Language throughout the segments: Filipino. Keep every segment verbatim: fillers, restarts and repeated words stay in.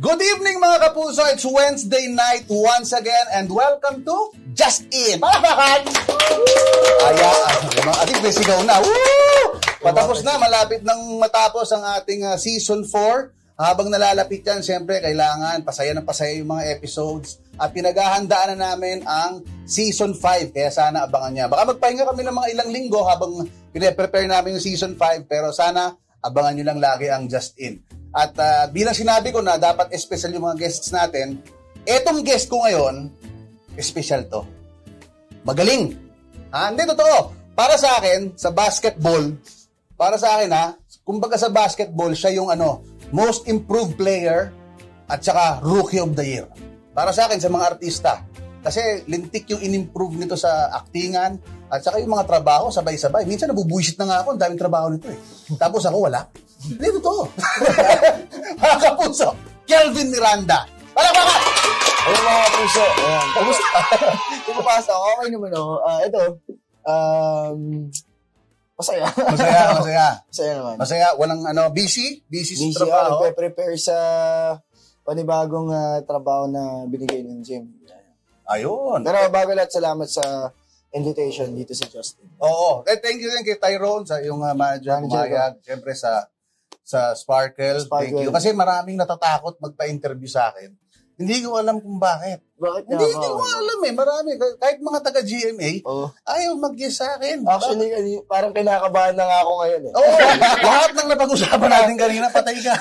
Good evening mga kapuso, it's Wednesday night once again and welcome to Just In. Palakpakan! Aya, I think may sigaw na. Woo! Patapos na, malapit nang matapos ang ating uh, season four. Habang nalalapit yan, siyempre kailangan pasaya ng pasaya yung mga episodes at pinaghahandaan na namin ang season five. Kaya sana abangan niya. Baka magpahinga kami ng mga ilang linggo habang pine-prepare namin yung season five pero sana abangan nyo lang lagi ang Just In. At uh, bilang sinabi ko na dapat special yung mga guests natin, etong guest ko ngayon, special to. Magaling. Ha? Hindi, totoo. Para sa akin, sa basketball, para sa akin ha, kumbaga sa basketball, siya yung ano, most improved player at saka rookie of the year. Para sa akin, sa mga artista. Kasi lintik yung in-improve nito sa actingan at saka yung mga trabaho, sabay-sabay. Minsan nabubuisit na nga ako, ang daming trabaho nito eh. Tapos ako wala. Hindi totoo. Mga kapuso, Kelvin Miranda. Palakpakan! Ayun mga kapuso. Ayan. Kamusta? Pumapasok. Okay naman ako. Uh, ito. Um, masaya. Masaya, masaya. Masaya naman. Masaya. Walang ano, busy? Busy sa busy trabaho? Busy prepare sa panibagong uh, trabaho na binigay ng gym. Ayun. Pero bago lahat, salamat sa invitation dito sa Justin. Oo. Eh, thank you din kay Tyrone sa yung uh, manager, Umayag. Siyempre sa sa Sparkle. Sparkle. Thank you. Kasi maraming natatakot magpa-interview sa akin. Hindi ko alam kung bakit. Bakit Hindi, hindi ko alam eh. Marami. Kahit mga taga-G M A, oh. ayaw mag-guess sa akin. Actually, ba? Parang kinakabahan na nga ako ngayon eh. Oo. Lahat ng napag-usapan natin kanina, patay ka.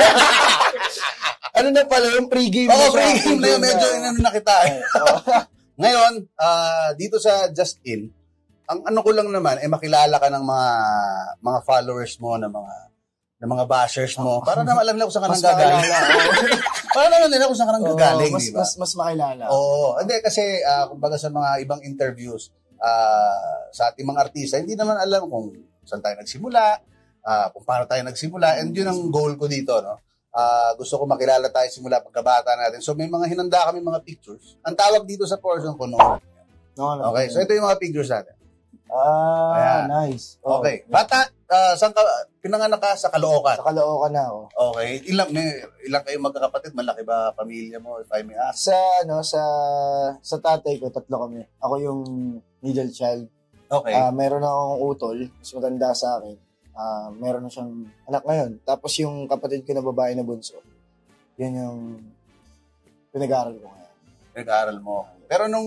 Ano na pala yung pre-game? Oo, oh, pre-game na yun. Medyo inano na kita eh. Ngayon, uh, dito sa Just In, ang ano ko lang naman, eh makilala ka ng mga mga followers mo, ng mga ng mga bashers mo, para naman alam nila kung saan ka nang gagaling. Para naman nila kung saan ka nang gagaling, mas, diba? Mas, mas makilala. Oo. Hindi, kasi, uh, kumbaga sa mga ibang interviews, uh, sa ating mga artista, hindi naman alam kung saan tayo nagsimula, uh, kung paano tayo nagsimula, and yun ang goal ko dito, no? Uh, gusto ko makilala tayo simula pagkabata natin. So, may mga hinanda kami mga pictures. Ang tawag dito sa portion ko, no? No, no. Okay, so ito yung mga pictures natin. Ah, ayan. Nice. Oh, okay. Bata, uh, saan ka, pinanganak ka sa Caloocan? Sa Caloocan na ako. Okay. Ilang, may, ilang kayong magkakapatid? Malaki ba pamilya mo, if I may ask? Sa, ano, sa, sa tatay ko, tatlo kami. Ako yung middle child. Okay. Uh, meron akong utol, mas maganda sa akin. Uh, meron na siyang anak ngayon. Tapos yung kapatid ko na babae na bunso, yun yung pinag-aaral ko ngayon. Pinag-aaral mo. Pero nung,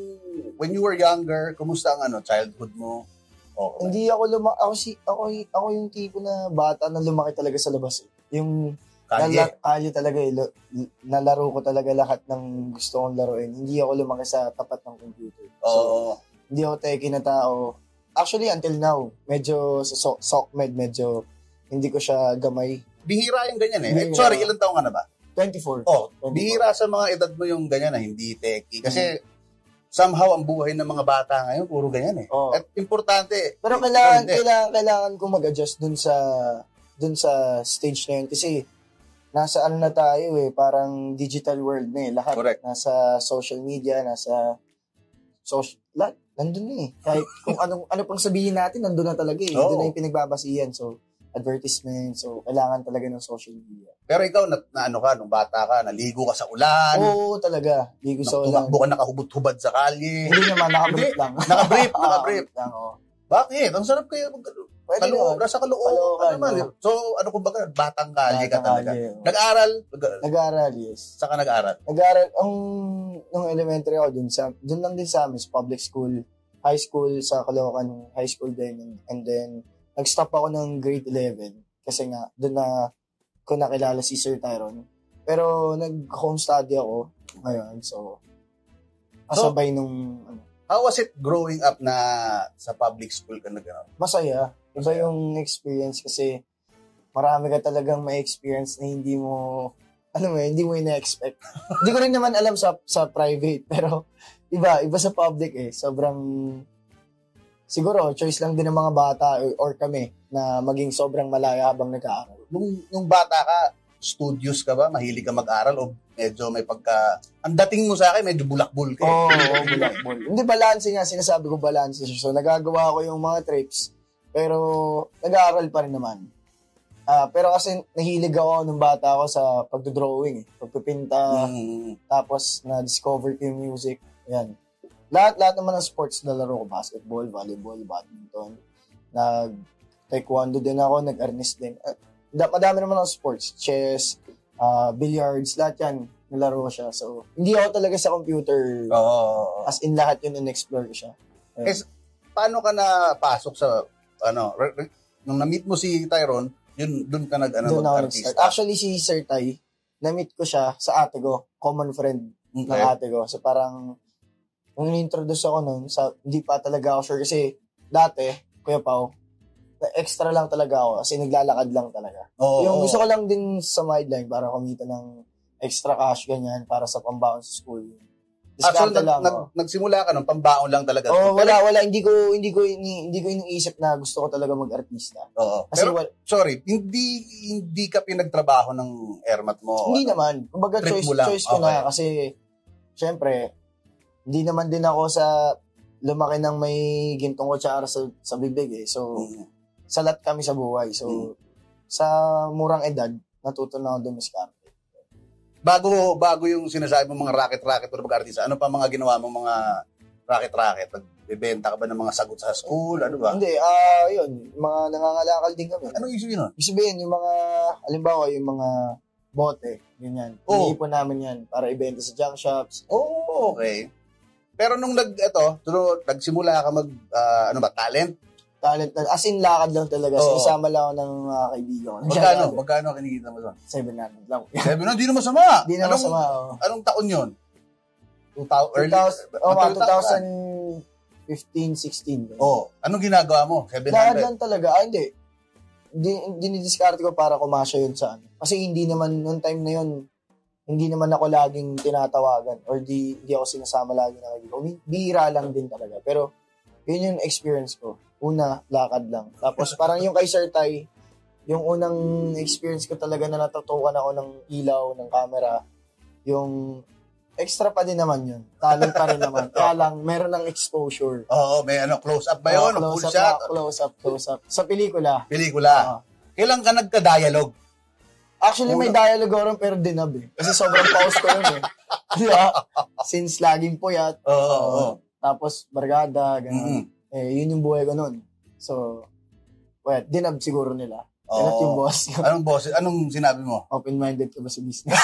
when you were younger, kumusta ang ano, childhood mo? Okay. Hindi ako lumaki, ako, si, ako, ako yung tipo na bata na lumaki talaga sa labas. Eh. Yung kalye, kalye talaga eh. Nalaro ko talaga lahat ng gusto kong laruin. Hindi ako lumaki sa tapat ng computer. Oo. So, hindi ako techie na tao. Actually, until now, medyo sa so- SOCMED, medyo hindi ko siya gamay. Bihira yung ganyan eh. Bihira. Sorry, ilang taong ka na ba? twenty-four. Oh, twenty-four. Bihira sa mga edad mo yung ganyan na hindi techie. Kasi hmm. somehow ang buhay ng mga bata ngayon, puro ganyan eh. Oh. At importante. Pero kailangan, kailangan, kailangan ko mag-adjust dun sa, dun sa stage na yun. Kasi nasa ano na tayo eh, parang digital world na eh. Lahat. Correct. Nasa social media, nasa social, lahat. Nandun na eh. Kahit kung anong, ano pang sabihin natin, nandun na talaga eh. Nandun oh. na yung pinagbabasihan. So, advertisement. So, kailangan talaga ng social media. Pero ikaw, na, na ano ka, nung bata ka, naligo ka sa ulan. Oo, talaga. Ligo sa ulan. Tumakbo ka nakahubad-hubad sa kalye. Hindi naman, nakabrief lang. Nakabrief, nakabrief. lang, oh. Bakit? Ang sarap kayo. Pwede Kalu- nasa Caloocan naman. No? So, ano kumbaga, batang kalye ka talaga. Kalye, oh. Nag-aral? Nag-aral, yes. Saan ka nag-aral? Nag-aral, ang nung elementary ako, dun, sa, dun lang din sa amin, sa public school. High school sa Caloocan, high school din. And then, nag-stop ako ng grade eleven kasi nga, doon na ko nakilala si Sir Tyrone. Pero nag-home study ako ngayon. So, kasabay so, nung... Ano, how was it growing up na sa public school ka na gano'n? Masaya. Iba yung experience kasi marami ka talagang may experience na hindi mo, ano mo, hindi mo ina-expect. Hindi ko rin naman alam sa sa private, pero iba, iba sa public eh. Sobrang... Siguro, choice lang din ng mga bata or, or kami na maging sobrang malaya habang nag-aaral. Nung, nung bata ka, studios ka ba? Mahilig ka mag-aral o medyo may pagka... Ang dating mo sa akin, medyo bulakbul ka. Oo, oh, oh, bulakbul. Hindi, balance nga. Sinasabi ko balance. So, nagagawa ko yung mga trips, pero nag-aaral pa rin naman. Uh, pero kasi nahilig ako nung bata ako sa pagdodrawing, eh. Pagpipinta, mm. tapos na-discover ko yung music. Yan. Lahat-lahat naman ng sports na laro ko. Basketball, volleyball, badminton. Nag-taekwondo din ako, nag-arnis din. Uh, madami naman ng sports. Chess, uh, billiards, lahat yan. Nalaro ko siya. So, hindi ako talaga sa computer. Oh. As in, lahat yun in-explore ko siya. Eh, paano ka napasok sa, ano, re- re- nung na-meet mo si Tyrone, yun, dun ka nag, ano, mag-artista? Actually, si Sir Tay, na-meet ko siya sa ate ko, common friend okay. ng ate ko. So, parang, nung in-introduce ako nun, sa, hindi pa talaga ako sure kasi dati, Kuya Pao, extra lang talaga ako kasi naglalakad lang talaga. Oh, yung oh. gusto ko lang din sa sideline para kumita ng extra cash, ganyan, para sa pambaon sa school. Actually, nag, lang, nag, oh. nagsimula ka nung pambaon lang talaga. Oh, wala, wala. Hindi ko, hindi ko, ini, hindi ko iniisip na gusto ko talaga mag-artista. Oo. Kasi, pero, wala, sorry, hindi, hindi ka pinagtrabaho ng airmat mo? Hindi ano? naman. Kumbaga, choice, choice ko okay. na kasi, syempre, hindi naman din ako sa lumaki ng may gintong kutsara sa, sa bibig eh. So, mm. salat kami sa buhay. So, mm. sa murang edad, natuto na ako dumiskarte. Bago bago yung sinasabi mong mga racket-racket o mag-artista, ano pa mga ginawa mong mga racket-racket? Nagbebenta ka ba ng mga sagot sa school? Ano ba? Hindi, ah, uh, yun. Mga nangangalakal din kami. Anong ibig sabihin nun? Ibig sabihin, yung mga, alimbawa, yung mga bote, ganyan. Oh. Iniipon namin yan para ibenta sa junk shops. Oh, okay. Pero nung nag, eto, tulo, nagsimula ka mag, uh, ano ba, talent? Talent na, as in lakad lang talaga. Oh. Sinasama lang ako ng mga kaibigan. Magkano? Magkano kinikita mo doon? seven hundred lang. seven hundred? Di na masama. Di na anong, masama, oh. Anong taon yun? two thousand, early? Oh, twenty fifteen, sixteen. Oh, anong ginagawa mo? seven hundred? Lakad lang talaga. Ah, hindi. Dinidiskarte ko para kumasya yun sa ano. Kasi hindi naman, noong time na yun, hindi naman ako laging tinatawagan or di, di ako sinasama lagi na kaibigan. Bihira lang din talaga. Pero, yun yung experience ko. Una, lakad lang. Tapos parang yung kay Sir Tay, yung unang experience ko talaga na natutukan ako ng ilaw, ng camera, yung extra pa din naman yun. Talent pa rin naman. Kaya lang, meron ng exposure. Oo, may ano, close-up ba yun? Oh, close-up shot? Na, close-up, close-up. Sa pelikula. Pelikula. Uh, Kailan ka nagka-dialogue? Actually, may dialogue oron pero dinab eh. Kasi sobrang pause ko yun eh. Diba? Since laging puyat. Oo, oo, oo. Tapos, bargada, gano'n. Mm-hmm. Eh, yun yung buhay ko nun. So, well, dinab siguro nila. Dinab yung boss. Anong boss? Anong sinabi mo? Open-minded ka ba sa business?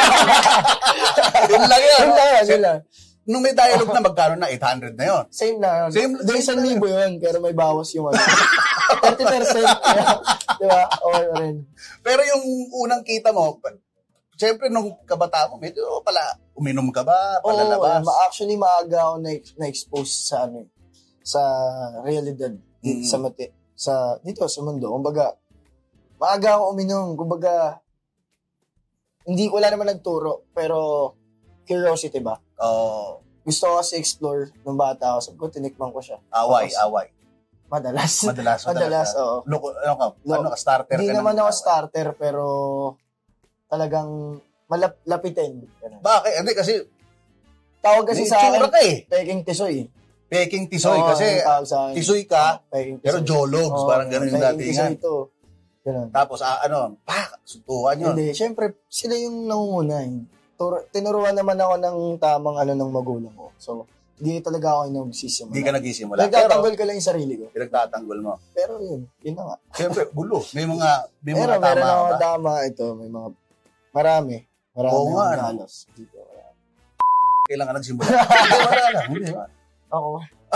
Yun lang yun. Yun lang yun, yun lang. Nung may dialogue na, magkaroon na eight hundred na yun. Same na. Same, Doon isang libo yun, pero may bawas yung ano. thirty percent. Diba? Or rin. Pero yung unang kita mo, siyempre nung kabata mo, medyo pala, uminom ka ba? Palalabas? Oo, actually maaga ako na-expose sa ano sa realidad dito mm. sa mati, sa dito sa mundo. Kumbaga, maaga ako uminom. Kumbaga, hindi wala naman nagturo, pero curiosity ba? Oh. Gusto ko kasi explore nung bata ako. Sabi ko, tinikman ko siya. Away, Tapos, away. Madalas. Madalas, madalas. madalas, oo. Loko, ano ka? Ano ka, starter Hindi ka naman ng, ako starter, pero talagang malapitin. Bakit? Hindi, kasi tawag kasi sa akin, ka eh. peking tisoy. Peking tisoy, oh, kasi tisoy ka, oh, pero jologs, oh, parang gano'n yung datingan. Tisoy ito. Ganun. Tapos, ah, ano, pak, suntukan yun. Hindi, syempre, sila yung nangunguna. Eh. Tur- tinuruan naman ako ng tamang ano ng magulang ko. So, hindi talaga ako yung nagsisimula. Hindi ka nagsisimula. Nagtatanggol ko lang yung sarili ko. Pinagtatanggol mo. Pero yun, yun na nga. Siyempre, gulo. May mga, may pero, mga tama meron ako ba? tama ito. May mga, marami. Marami Oo nga, ang halos. Dito. Kailan ka nagsimula? Hindi, wala lang. Hindi, wala. Ako.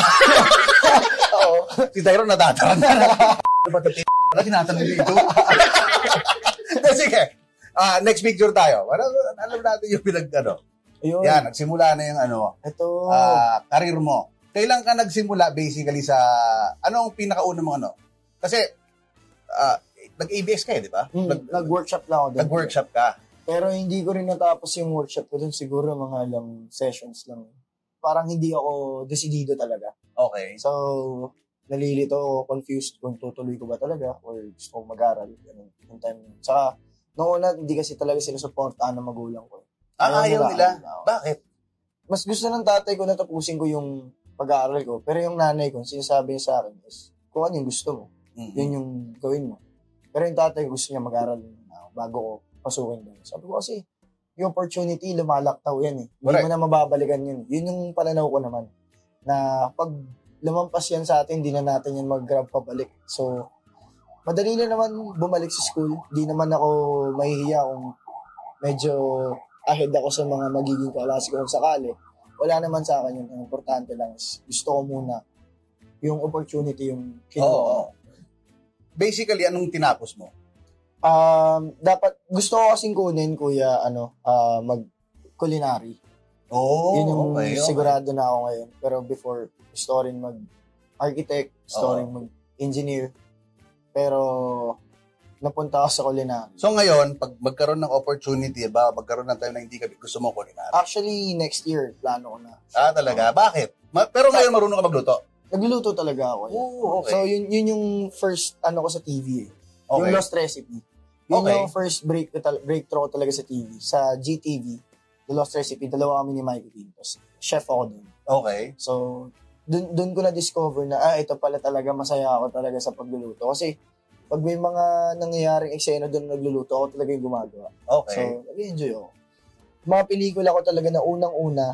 Oo. Si Tyron natatanong. Ano ba ito? Ano tinatanong dito? Sige. Ah, next picture tayo. Ano, alam natin yung pinag, ano. Ayun. Yan, nagsimula na yung, ano, ito. Ah, karir mo. Kailan ka nagsimula, basically, sa, anong pinakauna mong, ano? Kasi, ah, nag-A B S ka eh, di ba? Hmm, nag, nag-workshop lang ako doon. Nag-workshop ka. Pero hindi ko rin natapos yung workshop ko doon. Siguro mga lang sessions lang. Parang hindi ako desidido talaga. Okay. So, nalilito ako, confused kung tutuloy ko ba talaga or gusto kong mag-aral. Ganun, yung time. Saka, noong una, hindi kasi talaga sila supportahan ng magulang ko. Ah, ayaw, ayaw nila? nila? Bakit? Mas gusto ng tatay ko na tapusin ko yung pag-aaral ko. Pero yung nanay ko, sinasabi niya sa akin is, kung ano yung gusto mo, mm-hmm. yun yung gawin mo. Pero yung tatay gusto niya mag-aral uh, bago ko pasukin doon. Sabi ko kasi, yung opportunity, lumalaktaw yan eh. Hindi mo na mababalikan yun. Yun yung pananaw ko naman. Na pag lumampas yan sa atin, hindi na natin yan mag-grab pabalik. So, madali na naman bumalik sa school. Hindi naman ako mahihiya kung medyo ahead ako sa mga magiging kaklase ko kung sakali. Wala naman sa akin yun. Ang importante lang is gusto ko muna yung opportunity yung kinuha. Oo. Basically, anong tinapos mo? Um, dapat, gusto ko kasing kunin, kuya, ano, uh, mag-culinary. Oh, yun yung okay, okay. Sigurado na ako ngayon. Pero before, gusto ko rin mag-architect, gusto ko oh. rin mag-engineer. Pero, napunta ako sa culinary. So ngayon, pag magkaroon ng opportunity, ba, magkaroon ng time na hindi ka gusto mo culinary? Actually, next year, plano ko na. Ah, talaga? Bakit? Ma- pero ngayon marunong ka magluto? Nagluluto talaga ako. Oh, okay. So, yun, yun yung first, ano ko sa T V eh. Okay. Yung Lost Recipe. Yun Okay. yung first break, breakthrough ko talaga sa T V. Sa G T V, The Lost Recipe, dalawa kami ni Mikey Pintos. Chef ako dun. Okay. So, dun, dun ko na-discover na, ah, ito pala talaga, masaya ako talaga sa pagluluto. Kasi, pag may mga nangyayaring eksena dun nagluluto, ako talaga yung gumagawa. Okay. So, nag-enjoy ako. Mga pelikula ko talaga na unang-una,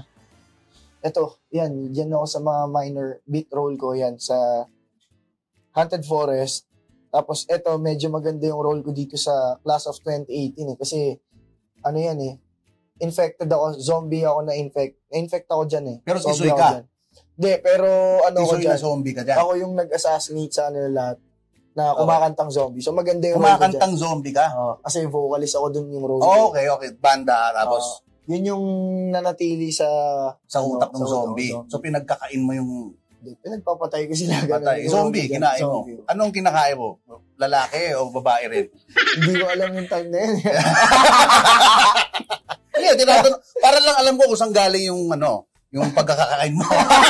eto, yan, yan ako sa mga minor beat role ko, yan, sa Haunted Forest. Tapos, eto, medyo maganda yung role ko dito sa Class of twenty eighteen eh. Kasi, ano yan eh, infected ako, zombie ako na-infect. Na-infect ako dyan eh. Pero zombie tisoy ako ka? dyan. Hindi, pero ano ako tisoy dyan. na zombie ka dyan? Ako yung nag-assassinate sa ano lahat na kumakantang zombie. So, maganda yung kumakantang zombie ka? Uh, kasi vocalist ako dun yung role oh, ko. okay, okay. Banda, tapos? Uh, yun yung nanatili sa sa ano, utak ng sa zombie. utak ng zombie. So, pinagkakain mo yung pinagpapatay ko sila. patay. Zombie, kinain mo. Zombie. Anong kinakain mo? Lalaki o babae rin? Hindi ko alam yung time na yun. Hindi, tinatanong. Para lang alam ko kung saan galing yung ano, yung pagkakakain mo.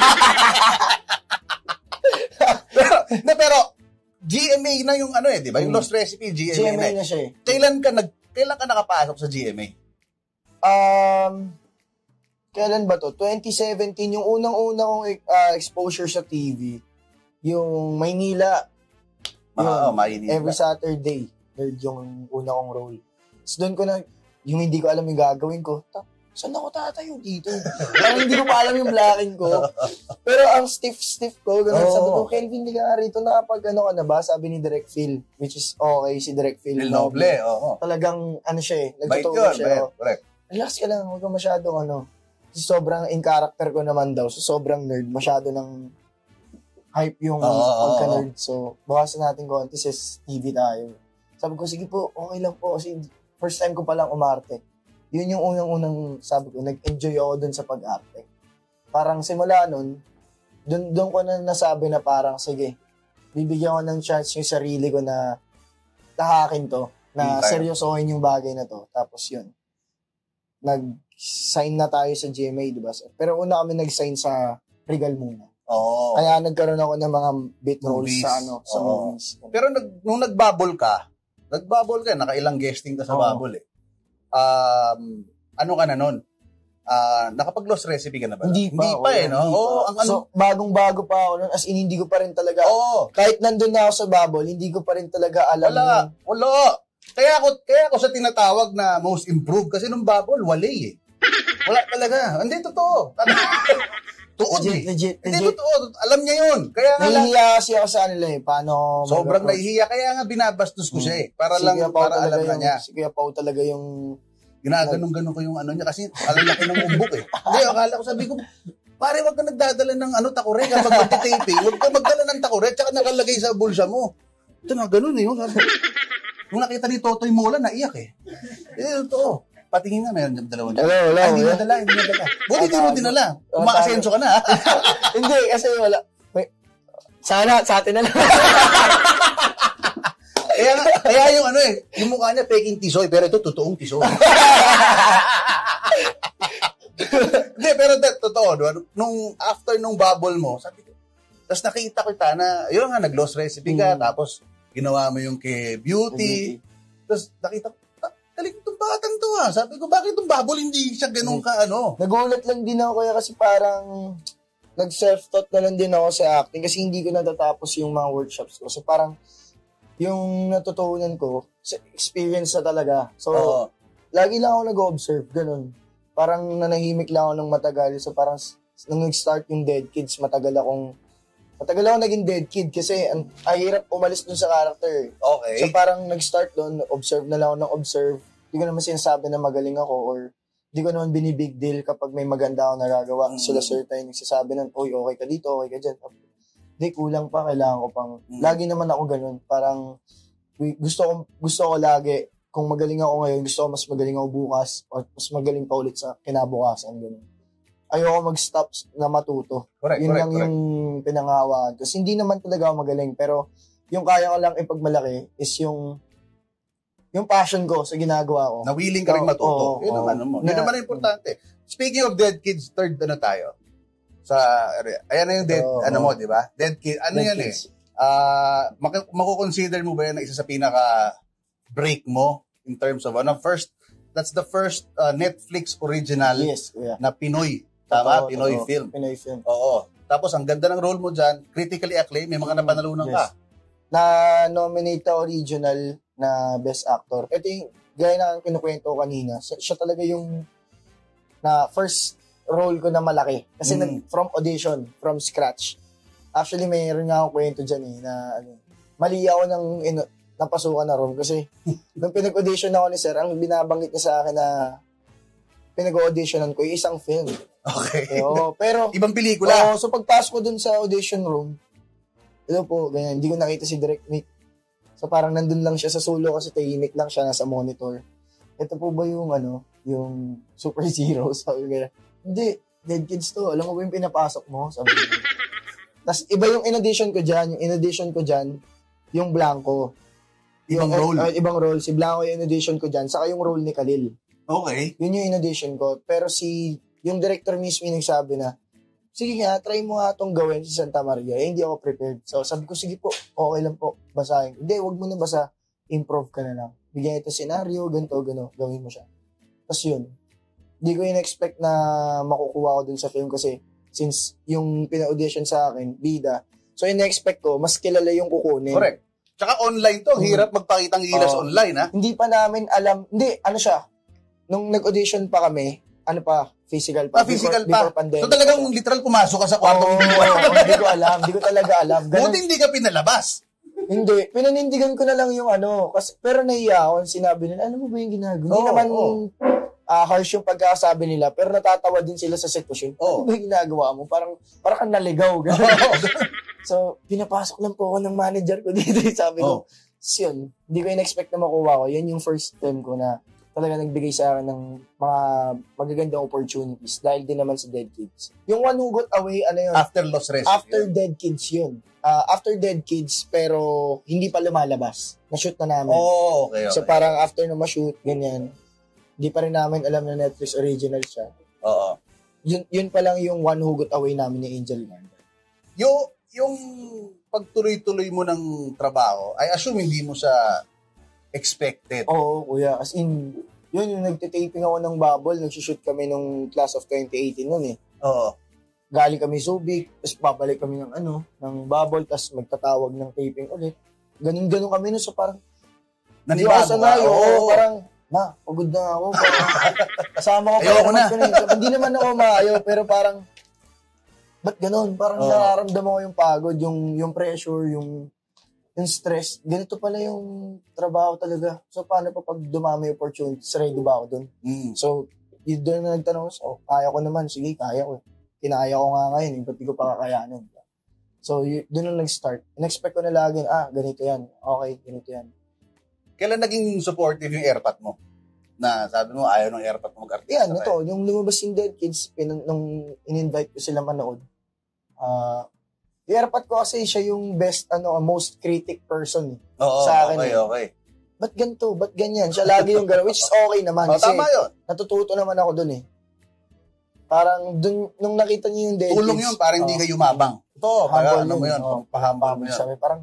pero, na, pero, G M A na yung ano eh, di ba? Yung Lost Recipe, G M A, G M A na. na siya eh. Kailan ka, nag, kailan ka nakapasok sa G M A? Um, kailan ba to? twenty seventeen, yung unang-una kong uh, exposure sa T V, yung Maynila. Oo, oh, Maynila. Every Saturday, nerd yung una kong role. So doon ko na, yung hindi ko alam yung gagawin ko, saan ako tatayo dito? Parang hindi ko pa alam yung blocking ko. Pero ang stiff-stiff ko, ganun, oh. Sabi ko, Kelvin, hindi ka nga rito, nakapag ano ka na ba? Sabi ni Direct Phil, which is okay, si Direct Phil. Phil Noble, oo. Talagang, ano siya eh, nagtuturo siya. Correct. Relax ka lang, huwag ka masyadong ano. Sobrang in character ko naman daw, so sobrang nerd, masyado ng hype yung oh, pagka-nerd. So, bawasan natin konti sa T V tayo. Sabi ko, sige po, okay lang po, kasi first time ko palang umarte. Yun yung unang-unang, sabi ko, nag-enjoy ako dun sa pag-arte. Parang simula nun, dun, dun ko na nasabi na parang, sige, bibigyan ko ng chance yung sarili ko na tahakin to, na okay. Seryosohin yung bagay na to. Tapos yun, nag-sign na tayo sa G M A, diba? Pero una kami nag-sign sa Regal muna. Oh. Kaya nagkaroon ako ng mga bit roles movies. sa ano, sa oh. movies. Pero nag, nung nag-bubble ka, nag-bubble ka, nakailang guesting ka sa oh. bubble eh. Um, ano ka na nun? Uh, nakapag-Lost Recipe ka na ba? Hindi pa, hindi pa eh, no? Oh, ang ano, so, bagong-bago pa ako nun. As in, hindi ko pa rin talaga, oh. kahit nandun na ako sa bubble, hindi ko pa rin talaga alam. Wala, yun. Wala. Kaya ako, kaya ako sa tinatawag na most improved kasi nung bubble, wala eh. Wala talaga. Hindi, totoo. Tuod legit, eh. Legit, Hindi, legit. totoo. Alam niya yun. Kaya nga nahihiya kasi ako sa kanila eh. Paano sobrang nahihiya. Kaya nga binabastos ko hmm. siya eh. Para si lang, para alam na yung, niya. Si Kuya Pao talaga yung... Ginaganong-ganon ko yung ano niya kasi alalaki ng umbok eh. Hindi, akala ko sabi ko, pare, wag ka nagdadala ng ano, takure kapag magtitaping. Wag ka magdala ng takure tsaka nakalagay sa bulsa mo. Ito na, ganun eh. Yung, sabi, nung nakita ni Totoy Mola, naiyak eh. Eh, totoo. Patingin nga, mayroon yung dalawa niya. Hello, hello. Ay, hindi na dala, hindi na dala. Buti di mo dinala. Umaasenso ka na. Hindi, kasi wala. Wait. Sana, sa atin na lang. Kaya, kaya yung ano eh, yung mukha niya peking tisoy, pero ito totoong tisoy. Hindi, pero that, totoo, nung after nung bubble mo, sabi ko, tapos nakita ko ta na, yun nga, nag-Lost Recipe ka, mm. tapos ginawa mo yung kay Beauty, mm-hmm. tapos nakita ko, galing itong batang to ah. Sabi ko, bakit itong bubble hindi siya ganun ka ano? Nagulat lang din ako kaya kasi parang nag-self-taught na lang din ako sa acting kasi hindi ko natatapos yung mga workshops ko. So parang yung natutunan ko, sa experience na talaga. So, Oo. lagi lang ako nag-observe, ganun. Parang nanahimik lang ako ng matagal. So, parang nung nag-start yung Dead Kids, matagal akong, matagal ako naging Dead Kid kasi ang ay hirap umalis dun sa character. Okay. So, parang nag-start dun, observe na lang ako ng observe. Hindi ko naman sinasabi na magaling ako or hindi ko naman binibig deal kapag may maganda ako nagagawa. Mm. So, the certain nagsasabi ng, uy, okay ka dito, okay ka dyan. Hindi, kulang pa, kailangan ko pang, mm. lagi naman ako ganun. Parang, gusto ko, gusto ko lagi, kung magaling ako ngayon, gusto ko mas magaling ako bukas o mas magaling pa ulit sa kinabukasan. Ganun. Ayoko mag-stop na matuto. Correct, Yun correct, lang correct. yung pinangawaan. Kasi hindi naman talaga ako magaling, pero yung kaya ko lang ipagmalaki is yung yung passion ko sa ginagawa ko. Na willing ka rin matuto. Oo, yun oo. naman mo. Na- Yun naman ang importante. Speaking of Dead Kids, third ano tayo? Sa, ayan na yung dead, Oo, ano oo. mo, di ba? Dead Kid, ano Dead yan Kids. eh? Ah, uh, makukonsider mo ba yan na isa sa pinaka-break mo in terms of, ano, first, that's the first uh, Netflix original Yes, yeah. na Pinoy. Tama? Totoo, Pinoy totoo. film. Pinoy film. Oo. Tapos, ang ganda ng role mo dyan, critically acclaimed, may mga napanalunan Yes. ka. Na-nominate ako regional na Best Actor. Ito yung, gaya na ang kinukwento ko kanina, siya, siya talaga yung na first role ko na malaki. Kasi Mm. nag, from audition, from scratch. Actually, mayroon nga akong kwento dyan eh, na ano, mali ako ng ino, napasukan na role. Kasi nung pinag-audition ako ni Sir, ang binabanggit niya sa akin na pinag-auditionan ko yung isang film. Okay. Oo, pero Ibang pelikula. Oo, so pagpasok ko dun sa audition room, ito po, ganyan, hindi ko nakita si Direct Nick. So parang nandun lang siya sa sulo kasi tahimik lang siya nasa monitor. Ito po ba yung ano, yung Super Zero? Sabi ko, hindi, Dead Kids to. Alam mo ba yung pinapasok mo? Sabi ko. Tapos iba yung in-audition ko dyan, yung in-audition ko dyan, yung Blanco. Ibang yung, role. Uh, ibang role. Si Blanco yung in-audition ko dyan, saka yung role ni Khalil. Okay. Yun yung in-audition ko. Pero si, yung director mismo yung nagsabi na, sige nga, try mo nga itong gawin si Santa Maria. Eh, hindi ako prepared. So, sabi ko, sige po, okay lang po, basahin. Hindi, wag mo na basa, improve ka na lang. Bigyan ito scenario, ganito, gano, gawin mo siya. Tapos yun, hindi ko in-expect na makukuha ko dun sa film kasi since yung pina-audition sa akin, bida, so in-expect ko, mas kilala yung kukunin. Correct. Tsaka online to, Hmm. hirap magpakitang gilas Oo. online, ha? Hindi pa namin alam, hindi, ano siya, nung nag-audition pa kami, ano pa, physical pa. Ah, physical before, pa. Before pandemic. So talagang literal pumasok ka sa kwarto. Oo, hindi ko alam, hindi ko talaga alam. Ganun, Buti hindi ka pinalabas. hindi, pinanindigan ko na lang yung ano, kasi, pero nahiya ako, sinabi nila, ano mo ba yung ginagawa? Hindi Oo, naman oo. ah, harsh yung pagkakasabi nila, pero natatawa din sila sa sitwasyon. Oo. Ano ba yung ginagawa mo? Parang, parang kang naligaw. ganun. So, pinapasok lang po ako ng manager ko dito. Sabi ko, Oh. yun, hindi ko in-expect na makuha ko. Yan yung first time ko na talaga nagbigay sa akin ng mga magagandang opportunities dahil din naman sa Dead Kids. Yung One Who Got Away, ano yun? After Lost Rescue. After Dead Kids yun. Ah, after Dead Kids, pero hindi pa lumalabas. Na-shoot na namin. Oh, okay, okay. So parang after na ma-shoot, ganyan, hindi pa rin namin alam na Netflix original siya. Oo. Yun, yun pa lang yung One Who Got Away namin ni Angel Miranda. Yung, yung pagtuloy-tuloy mo ng trabaho, I assume hindi mo siya expected. Oo, kuya. As in, yun yung nagtitaping ako ng Bubble. Nagsushoot kami nung class of twenty eighteen nun eh. Oo. Galing kami Subic, tapos babalik kami ng ano, ng Bubble, tapos magtatawag ng taping ulit. Ganun-ganun kami nun. So parang, hindi ako Nanibago ka. sanay. Oo, Oo. parang, ma, pagod na ako. Parang, kasama ko. Ayoko parang na. ko na. Hindi naman ako maayaw, pero parang, ba't ganun? Parang Oo. nararamdaman ko yung pagod, yung, yung pressure, yung, yung stress. Ganito pala yung trabaho talaga. So, paano pa pag dumami yung opportunities? Ready ba ako dun? Mm. So, yun doon na nagtanong ko, oh, kaya ko naman. Sige, kaya ko. Kinaya ko nga ngayon. Yung pati ko pa kakayanin. So, yun, doon na nag-start. In-expect ko na lagi, ah, ganito yan. Okay, ganito yan. Kailan naging supportive yung airpot mo? Na sabi mo, ayaw ng airpot mo mag-artista. Yan, ito. Yung lumabas yung Dead Kids, pin- nung in-invite ko sila manood, ah, yung airpot ko kasi siya yung best, ano, most critic person Oo, sa akin. okay, eh. okay. Ba't ganito? Ba't ganyan? Siya lagi yung gano'n, which is okay naman. Oh, Kasi tama yun. natututo naman ako dun eh. Parang dun, nung nakita niyo yung Dead Tulong Kids, yun para hindi oh, ka yumabang. Ito, para Humble ano mo yun, yun, oh. pahambal mo yun. Sabi, parang,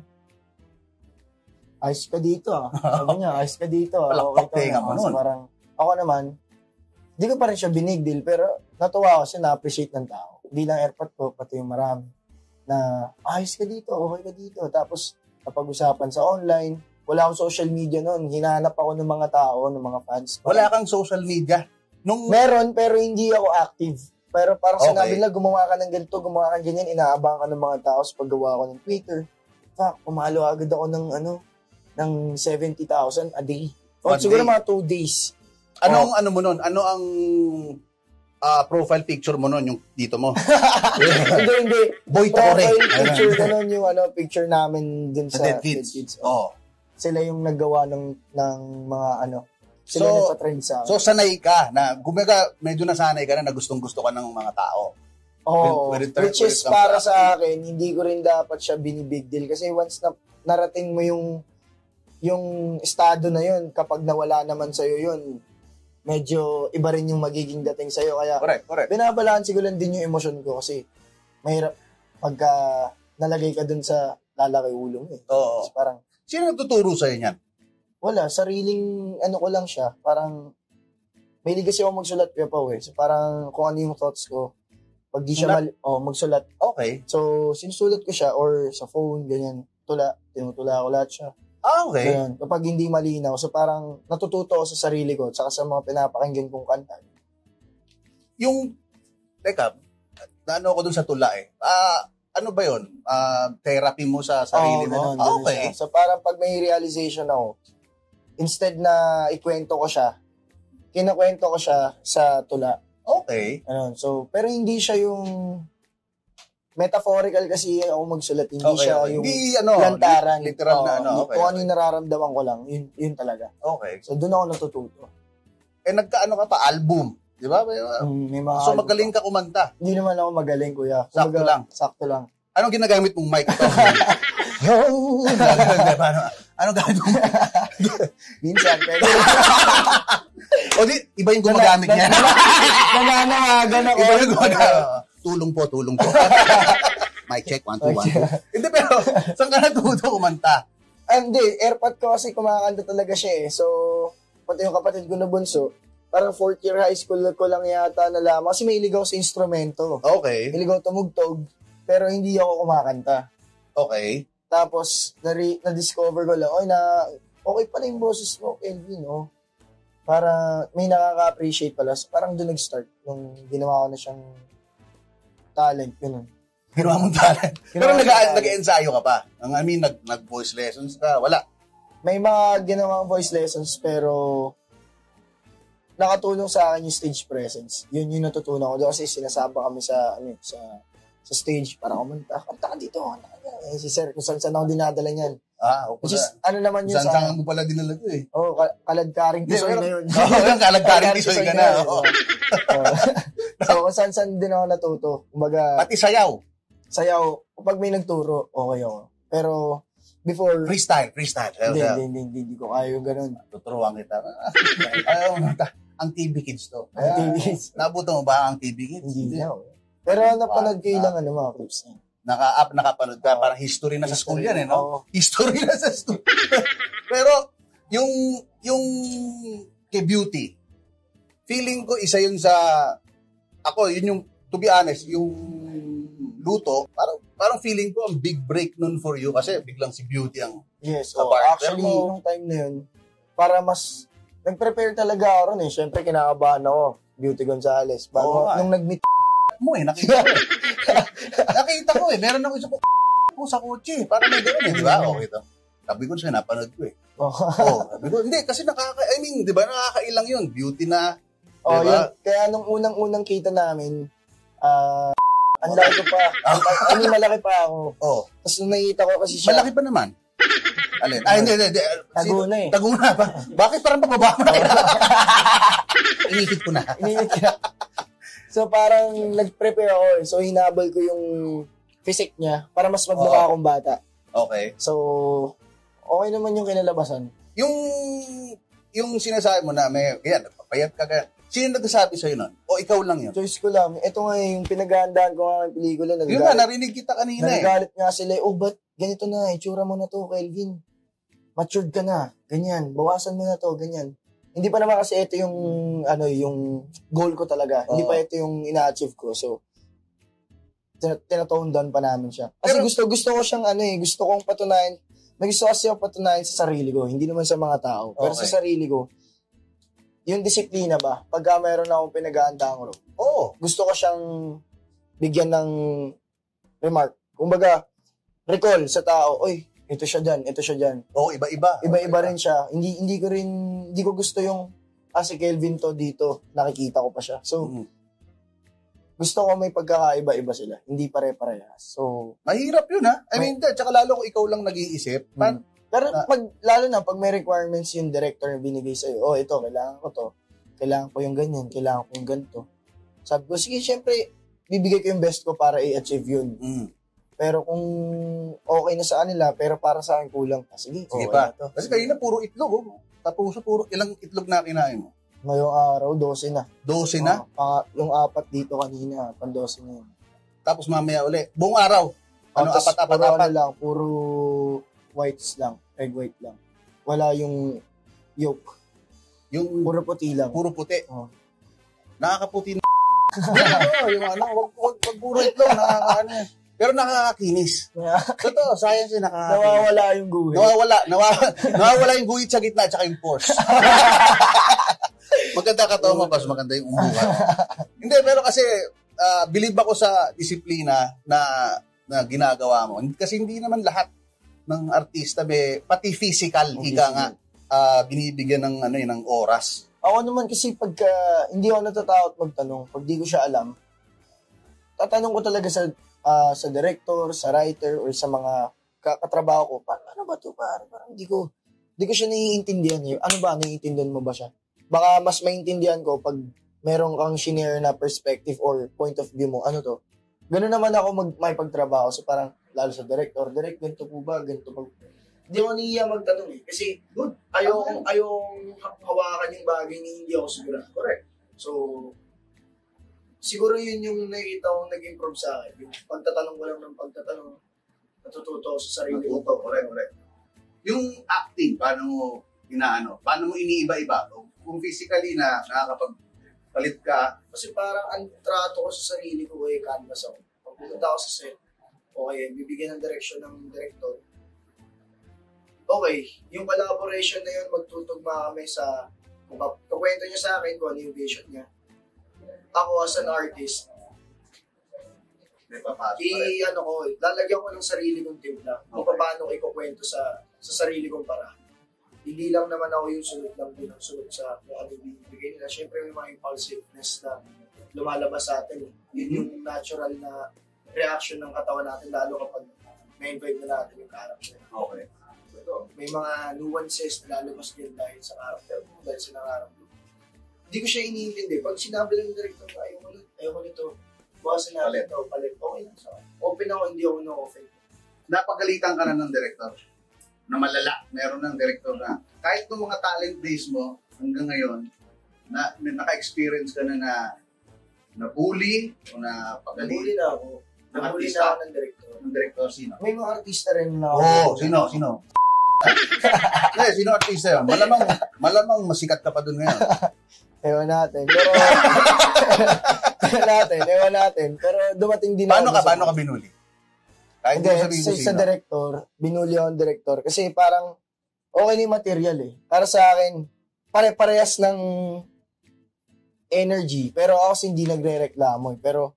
ayos ka dito ah. Sabi niya, ayos ka dito ah. Palakpak Okay tenga ka mo na. nun. So, parang, ako naman, hindi ko pa rin siya binigdil, pero natuwa ako kasi na-appreciate ng tao. Hindi lang airport ko, pati yung marami. Na, ayos ka dito, okay ka dito. Tapos, napag-usapan sa online. Wala akong social media noon. Hinahanap ako ng mga tao, ng mga fans. Wala kang social media? Nung... Meron, pero hindi ako active. Pero parang Okay. sinabi nila, gumawa ka ng ganito, gumawa ka ng ganyan, inaabang ka ng mga tao sa paggawa ko ng Twitter. Fuck, pumalo agad ako ng ano, ng seventy thousand a day. O, One siguro day? mga two days. Anong Oh. ano mo nun? Ano ang ah, profile picture mo nun? Yung dito mo? Hindi, hindi. Boy Tore. Profile picture ko nun yung ano, picture namin dun Sa sa Dead Kids. Oh. Oh. Sila yung naggawa ng, ng mga ano, sila So- nagpa-trend sa akin. So, sanay ka na, gumaga, medyo nasanay ka na na gustong-gusto ka ng mga tao. Oo, when- when it turn- which when is it comes para to sa akin, hindi ko rin dapat siya binibig deal. Kasi once na narating mo yung yung estado na yun, kapag nawala naman sa'yo yun, medyo iba rin yung magiging dating sa'yo. Kaya Correct, correct. binabalanse ko lang din yung emosyon ko kasi mahirap pagka nalagay ka dun sa lalaki ulo mo eh. Oo. Kasi parang Sino nagtuturo sa'yo niyan? wala, sariling ano ko lang siya. Parang may kasi ako magsulat kaya pa eh. So parang kung ano yung thoughts ko, pag di siya Sulat? mali, oh, magsulat. Okay. So, sinusulat ko siya or sa phone, ganyan, tula, tinutula ko lahat siya. Ah, okay. Ganyan. Kapag hindi malinaw, so parang natututo ako sa sarili ko, tsaka sa mga pinapakinggan kong kanta. Yung, teka, naano ko dun sa tula eh. Ah, ano ba yun? Ah, therapy mo sa sarili Oo, mo? ganun, Ah, ganun okay. siya. So, parang pag may realization ako, instead na ikwento ko siya, kinakwento ko siya sa tula. Okay. Ano, so, pero hindi siya yung metaphorical kasi ako magsulat. Hindi Okay, siya okay. yung Hindi, ano, lantaran. literal na Oo, ano. Okay, kung ano okay. yung nararamdaman ko lang, yun, yun talaga. Okay. So, doon ako natututo. Eh, nagkaano ka pa? Album. Di ba? Mm, may mga So, album magaling pa. ka kumanta. Hindi naman ako magaling, kuya. Sakto Kumbaga, lang. Sakto lang. Anong ginagamit mong mic ito? Oh! Paano? Anong gamit mong mic? Minsan, pero... O di, iba yung gumagamit niya. Nananawagan ako. Iba yung gumagamit. Tulong po, tulong po. Mic check, one, two, one, two. Hindi, pero saan ka natuto kumanta? Ah, hindi, airpod ko kasi kumakanta talaga siya eh. So, pati yung kapatid ko na bunso, parang fourth year high school ko lang yata nalaman. Kasi may iligaw sa instrumento. Okay. Iligaw tumugtog, pero hindi ako kumakanta. Okay. Tapos, nari, na-discover ko lang, oy, na, okay pala yung boses mo, Kelvin, oh. Para may nakaka-appreciate pala. So, parang doon nag-start nung ginawa ko na siyang talent, yun. Ginawa mong talent. Pero Ginawa nag- mong talent. nag-ensayo ka pa. Ang I mean, nag, nag-voice lessons ka. Wala. May mga ginawang voice lessons, pero nakatulong sa akin yung stage presence. Yun yung natutunan ko doon kasi sinasaba kami sa, ano, sa, sa stage para kumanta. Kanta ka dito, kanta ka dyan. Eh, si sir, kung saan-saan ako dinadala niyan. Ah, okay. Which is, ano naman yun Saan sa... mo pala dinala ko eh. Oh, ka- kaladkaring Hindi, pisoy pero- na yun. Oo, yung kalagkaring pisoy ka na. yun. Oo. Oo. So, kung saan-saan din ako natuto. Kumbaga, Pati sayaw. sayaw, kapag may nagturo, okay ako. Pero, before, Freestyle, freestyle. Sayaw, hindi, sayaw. hindi, hindi, hindi ko kaya yung ganun. Tuturuan kita. Ayaw mo ta. Ang T V Kids to. Ang T V Kids. Nabuto mo ba ang T V Kids? Hindi na ako. Pero napanood ko ilang ano, mga clips niya. Naka-up, nakapanood ka. Oo. Parang history na sa school History, yan eh, no? oo. History na sa school. Pero, yung, yung kay Beauty, feeling ko isa yun sa, ako, yun yung, to be honest, yung luto, parang, parang feeling ko ang big break nun for you kasi biglang si Beauty ang, Yes, Sa oh, bar. actually, Pero- nung time na yun, para mas, nag-prepare talaga ako ron eh. Siyempre, kinakabahan ako, Beauty Gonzales. Oo Bago, nga eh. nung nag-meet mo eh, nakita ko eh. nakita ko eh, meron ako isa po sa kotse, parang may gano'n eh, di ba? Okay to. Sabi ko siya, napanood ko eh. oh, Oo, sabi ko, hindi, kasi nakaka, I mean, di ba, nakakailang yun, Beauty na, di oh, ba? yun. Kaya nung unang-unang kita namin, ah, ang laki ko pa. Ang ano, malaki pa ako. Oo. Tapos nung nakita ko kasi siya, Malaki pa naman. Alin? Ay, hindi, hindi. hindi. Taguna eh. Taguna pa. Bakit parang pababa mo na? Inipit ko na. Iniit ka. So parang nag-prepare ako eh. So hinabol ko yung physique niya para mas magmukha Oo. akong bata. Okay. So, okay naman yung kinalabasan. Yung, yung sinasabi mo na may, yan, papayat ka ka. Sino nagsasabi sa'yo nun? O ikaw lang yun? Choice ko lang. Ito nga yung pinaghahandaan ko nga ng pelikula. Yun nga, Nagagalit, narinig kita kanina eh. nagagalit nga sila. Oh, ba't ganito na? Itsura mo na to, Kelvin. Matured ka na. Ganyan. Bawasan mo na to. Ganyan. Hindi pa naman kasi ito yung, ano, yung goal ko talaga. Hindi Oo. pa ito yung ina-achieve ko. So, tin- tinatone down pa namin siya. Kasi Pero- gusto gusto ko siyang, ano eh, gusto kong patunayan. may gusto kasi ako patunayan sa sarili ko, hindi naman sa mga tao. Pero Okay. sa sarili ko, yung disiplina ba, pagka mayroon akong pinag-aandang role, Oo. gusto ko siyang bigyan ng remark. Kumbaga, recall sa tao, oy, ito siya dyan, ito siya dyan. Oo, iba-iba. Iba-iba rin siya. Hindi hindi ko rin, hindi ko gusto yung, ah, si Kelvin to dito, nakikita ko pa siya. So, Mm. gusto ko may pagkakaiba-iba sila. Hindi pare-parehas. So, Mahirap yun, ha? I mean, tsaka lalo kung ikaw lang nag-iisip. Pan- pero Ah. pag, lalo na, pag may requirements yung director na binigay sa'yo, oh, ito, kailangan ko to. Kailangan ko yung ganyan, kailangan ko yung ganito. Sabi ko, sige, syempre, bibigay ko yung best ko para i-achieve yun. Mm. Pero kung okay na sa kanila, pero para sa akin kulang pa, sige, Sige okay pa. na to. Kasi kayo na puro itlog, oh. Tapos puro ilang itlog na kinain mo? Ngayong araw, dose na. Dose na? Oh, pang- yung apat dito kanina, pandose na yun. Tapos mamaya uli. Buong araw. Ano, Oh, tas apat, apat, puro apat? ano lang, puro whites lang, egg white lang. Wala yung yolk. Yung Puro puti lang. puro puti. Oh. Nakakaputi na. Oo, yung ano, wag, wag, wag puro itlog. Nakakaano yan. Pero nakakakinis. Totoo, science yung nakakakinis. Nawawala yung guhit. Nawawala. Nawawala, nawawala yung guhit sa gitna at saka yung pores. Maganda ka to, mas maganda yung umuha. Hindi, pero kasi uh, believe ako sa disiplina na na ginagawa mo. Kasi hindi naman lahat ng artista, be, pati physical, Oh, ika physical. nga, uh, binibigyan ng, ano, yun, ng oras. Ako naman kasi pagka hindi ako natatakot magtanong, pag di ko siya alam, tatanong ko talaga sa ah, sa director, sa writer, or sa mga katrabaho ko, paano ano ba to? Parang, parang hindi ko, hindi ko siya naiintindihan. Eh. Ano ba, naiintindihan mo ba siya? Baka mas maintindihan ko pag meron kang shinare na perspective or point of view mo, ano to? Ganun naman ako mag, may pagtrabaho. So parang, lalo sa director, direct, ganito po ba, ganito po. Hindi ako niya magtanong eh. Kasi, good, ayong, ayong hawakan yung bagay na hindi ako sigurado. Correct. So, siguro yun yung nakikita kong nag-improve sa akin. Yung pagtatanong ko lang ng pagtatanong, natututo ako sa sarili ko. Natuto, correct, correct. Yung acting, paano mo inaano? Paano mo iniiba-iba? Kung physically na nakakapagpalit ka, Kasi parang ang trato ko sa sarili ko ay canvas ako. Pag pumunta ako sa set, okay, bibigyan ng direksyon ng director. Okay, yung collaboration na yun, magtutugma kami sa, kung kakwento niya sa akin kung ano yung vision niya. Ako as an artist, may papasok pa rin. i ano ko, lalagyan ko ng sarili kong timpla kung Okay. paano ko ikukwento sa sa sarili kong paraan. Hindi lang naman ako yung sunod lang din ang sunod sa kung ano yung binibigay nila. Siyempre may mga impulsiveness na lumalabas sa atin. Eh. Yun yung natural na reaction ng katawan natin lalo kapag na-invite na natin yung character. Okay. Ito, may mga nuances na lalabas din dahil sa character mo, dahil sa nangarap. Hindi ko siya iniintindi. Pag sinabi lang yung director ko, ayaw ko nito, ayaw ko nito, bawasan natin ito, palit. Okay lang sa akin. Open ako, hindi ako na-open. Napagalitan ka na ng director na malala. Meron ng director na kahit ng mga talent days mo hanggang ngayon, na, na naka-experience ka na na na-bully o na Nabuli pagalit na ako. ng Nabuli artista? na ako ng director. ng director sino? May mga artista rin na Oo, oh, sino? Sino? Eh, sino artista yun? Malamang, malamang masikat ka pa dun ngayon. Ewan natin. Pero, ewan natin, ewan natin. Pero dumating din Paano ako ka, sa- paano ka binuli? Kahit Hindi, hindi mo sabihin sa, ko sa sino. director, binuli ako ng director. Kasi parang, okay na yung material eh. Para sa akin, pare-parehas ng energy. Pero ako kasi hindi nagre-reklamo eh. Pero,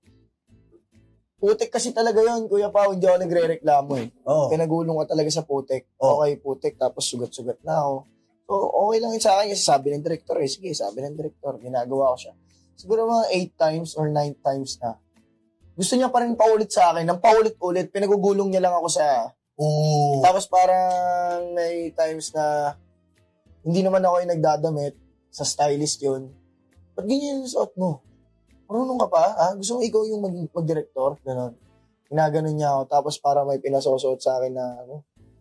putik kasi talaga yun, Kuya Pao, hindi ako nagre-reklamo eh. Oo. Pinagulong ka talaga sa putik. Oh. Okay, putik, tapos sugat-sugat na ako. So, okay lang yun sa akin kasi sabi ng director eh. Sige, sabi ng director, ginagawa ko siya. Siguro mga eight times or nine times na. Gusto niya pa rin paulit sa akin. Nang paulit-ulit, pinagugulong niya lang ako sa... Oo. Tapos parang may times na hindi naman ako yung nagdadamit. Sa stylist yun. Ba't ganyan yung suot mo? Marunong ka pa? Ha? Gusto mo ikaw yung mag- mag-director? Ganon. Ginaganon niya ako. Tapos para may pinasusuot sa akin na ano,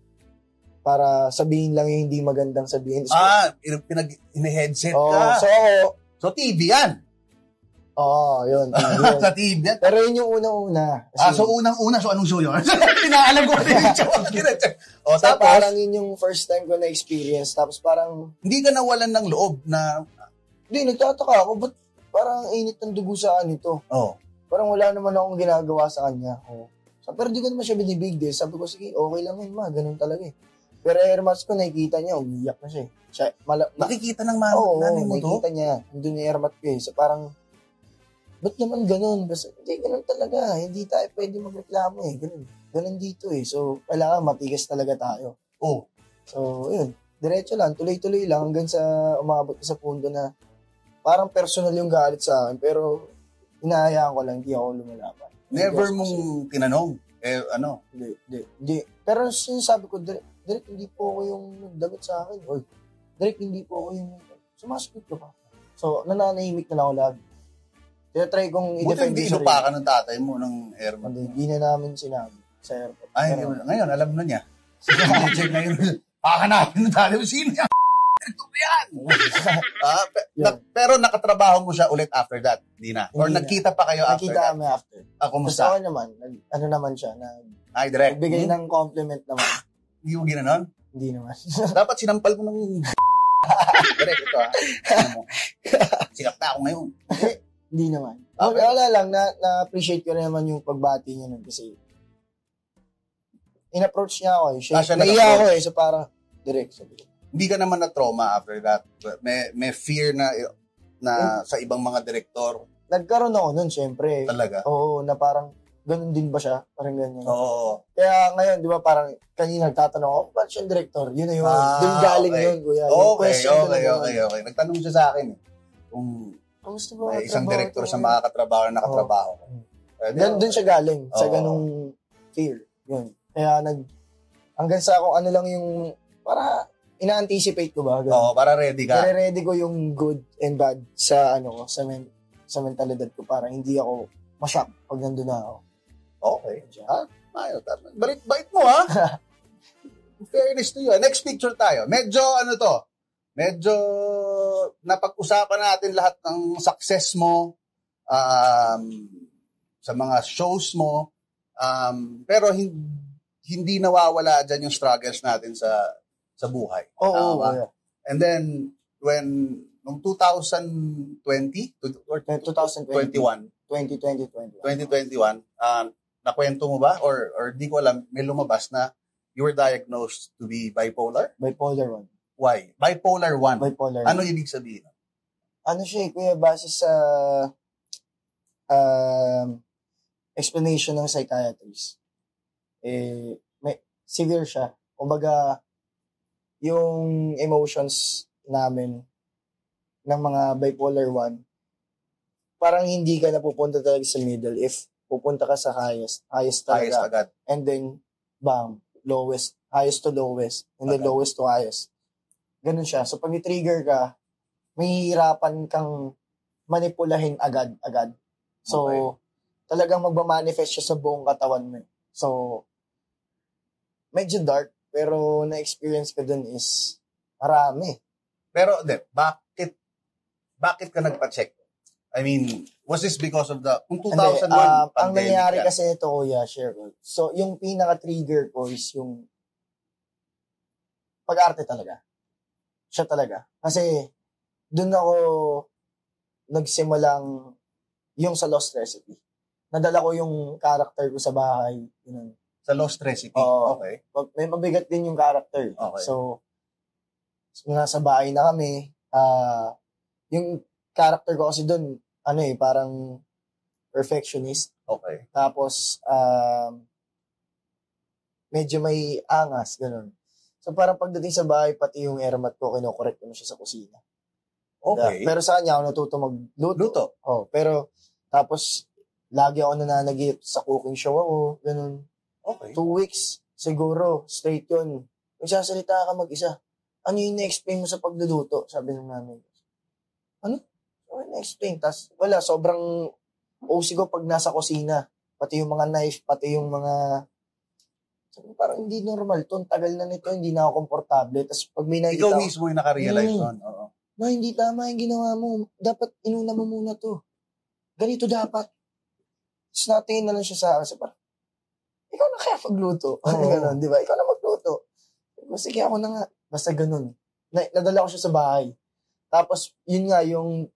para sabihin lang yung hindi magandang sabihin. So, Ah, pinag ini-headset oh, ka. so ako, So, T V yan. oo, oh, yun. yun. Sa T V yan. Pero yun yung unang-una. Kasi, Ah, so unang-una, so anong show yun? Pinaalam ko na yung show. O, so, tapos, parang yun yung first time ko na-experience. Tapos parang, hindi ka nawalan ng loob na, hindi, nagtataka ako, ba't parang init ng dugo sa akin ito? oh, Parang wala naman akong ginagawa sa kanya. Oh. So, pero di ko naman siya binibig din. Sabi ko, sige, okay lang yun, ma. Ganun talaga eh. Pero airmats ko, nakikita niya, umiyak na siya. siya mala- Nakikita ng mga Oo, nanay mo to? nakikita niya. Nandun yung airmat ko eh. So parang, ba't naman ganun? Basta, hindi, ganun talaga. Hindi tayo pwede magreklamo eh. Ganun. Ganun dito eh. So, kailangan matigas talaga tayo. Oh. So, yun. Diretso lang. Tuloy-tuloy lang hanggang sa umabot sa punto na parang personal yung galit sa akin. Pero, hinahayaan ko lang. Hindi ako lumalaban. Never mong tinanong. Eh, ano? Hindi, hindi, hindi. Pero sinasabi ko, direct, direct hindi po ako yung nagdagat sa akin. Oy, direct hindi po ako yung sumasagot ka pa. So, nananahimik na lang ako lagi. Tinatry kong Buti i-defend hindi yung sarili. inupakan ng tatay mo ng airmat. Hindi, hindi na namin sinabi sa airport. Ay, Pero, hindi mo- ngayon, alam na niya. Check ngayon. Pakanapin ng tatay mo. Sino yan? Ito ba yan? ah, pe- Yun. na- pero nakatrabaho mo siya ulit after that? Hindi na. Or Hindi na. nagkita pa kayo after nakita that? kami after. Ah, Basta kumusta? ako naman, nag, ano naman siya, nag, Ay, direct. nagbigay Hmm? ng compliment naman. Hindi mo ginanon? Hindi naman. Dapat sinampal mo ng... direct ito ah. Ano mo? Sinapta ako ngayon. Hindi naman. Okay. Wala lang, na, na-appreciate ko rin naman yung pagbati niya nun kasi in-approach niya ako eh. Siya, Ah, siya naiya nag-approach. ako eh. So para, direct sabi ko. Hindi ka naman na-trauma after that. May may fear na na sa ibang mga direktor Nagkaroon ako nun, syempre. talaga. Oo, na parang, ganun din ba siya? Parang ganyan. Oo. Kaya ngayon, di ba, parang kanina nagtatanong ako, ba't siyang director? Yun na yun. Ah, Doon galing okay. yun, kuya. Yung Okay, question doon okay, na yun. okay, okay. Nagtanong siya sa akin eh. Kung Kamusta ba? may isang Trabaho direktor to? sa makakatrabaho na nakatrabaho. Oo. Eh, di Doon, ako- doon siya galing, sa Oo. ganung fear. Yun. Kaya nag, hanggang sa kung ano lang yung, para, ina-anticipate ko ba? Ganun. Oo, para ready ka. Kaya ready ko yung good and bad sa, ano, ko, sa, men, sa mentalidad ko para hindi ako ma-shock pag nandun na ako. Okay. Ha? Ayos. Bait, bait mo ha? Fairness to you. Next picture tayo. Medyo ano to, medyo napag-usapan natin lahat ng success mo um, sa mga shows mo. Um, pero hindi, hindi nawawala dyan yung struggles natin sa sa buhay. Oo, Tama? oo, yeah. And then, when, noong twenty twenty or twenty twenty, twenty-one, twenty twenty, twenty twenty twenty-one, uh, nakwento mo ba? Or, or di ko alam, may lumabas na you were diagnosed to be bipolar? Bipolar one. Why? Bipolar one. Bipolar Ano one. ibig sabihin? Ano siya eh, kuya, base sa um, explanation ng psychiatrist. Eh, may, severe siya. Kumbaga, yung emotions namin ng mga bipolar one, parang hindi ka napupunta talaga sa middle if pupunta ka sa highest. Highest talaga. Highest agad. And then, bam, lowest. Highest to lowest. And then Okay. lowest to highest. Ganun siya. So, pag i-trigger ka, may hirapan kang manipulahin agad-agad. So, Okay. talagang magmamanifest siya sa buong katawan mo. So, medyo dark, pero na-experience ko dun is marami. Pero, de, bakit, bakit ka nagpa-check? I mean, was this because of the, kung two thousand one, Hindi, um, ang pandemic nangyari yan. kasi nito, kuya, share ko. So, yung pinaka-trigger ko is yung pag-arte talaga. Siya talaga. Kasi, dun ako nagsimulang yung sa Lost Recipe. Nadala ko yung character ko sa bahay. Yun. Sa Lost Recipe. Oo. Okay. Mag- May mabigat din yung character. Okay. So, so, nasa bahay na kami. ah yung character ko kasi dun, ano eh, parang perfectionist. Okay. Tapos, um, medyo may angas, ganun. So, parang pagdating sa bahay, pati yung airmat ko, kinokorek ko na siya sa kusina. Okay. Pero sa kanya, ako natuto magluto. Luto. Oh, pero, tapos, lagi ako nananagip sa cooking show ako, ganun. Okay. Two weeks, siguro, straight yun. Magsasalita ka mag-isa. Ano yung na-explain mo sa pagluluto? Sabi ng namin. Ano? Ano na-explain? Tapos, wala, sobrang O C ko pag nasa kusina. Pati yung mga knife, pati yung mga... Sabi, parang hindi normal to. Ang tagal na nito, hindi na ako komportable. Tapos pag may nakita Ikaw ako, mismo yung nakarealize Mm. nun. Oo. Ma, hindi tama yung ginawa mo. Dapat inuna mo muna to. Ganito dapat. Tapos natingin na lang siya sa akin. Sabi, parang, ikaw na kaya magluto. Oo. Ganun, di ba? Ikaw na magluto. Sige, ako na nga. Basta ganun. Na, nadala ko siya sa bahay. Tapos, yun nga, yung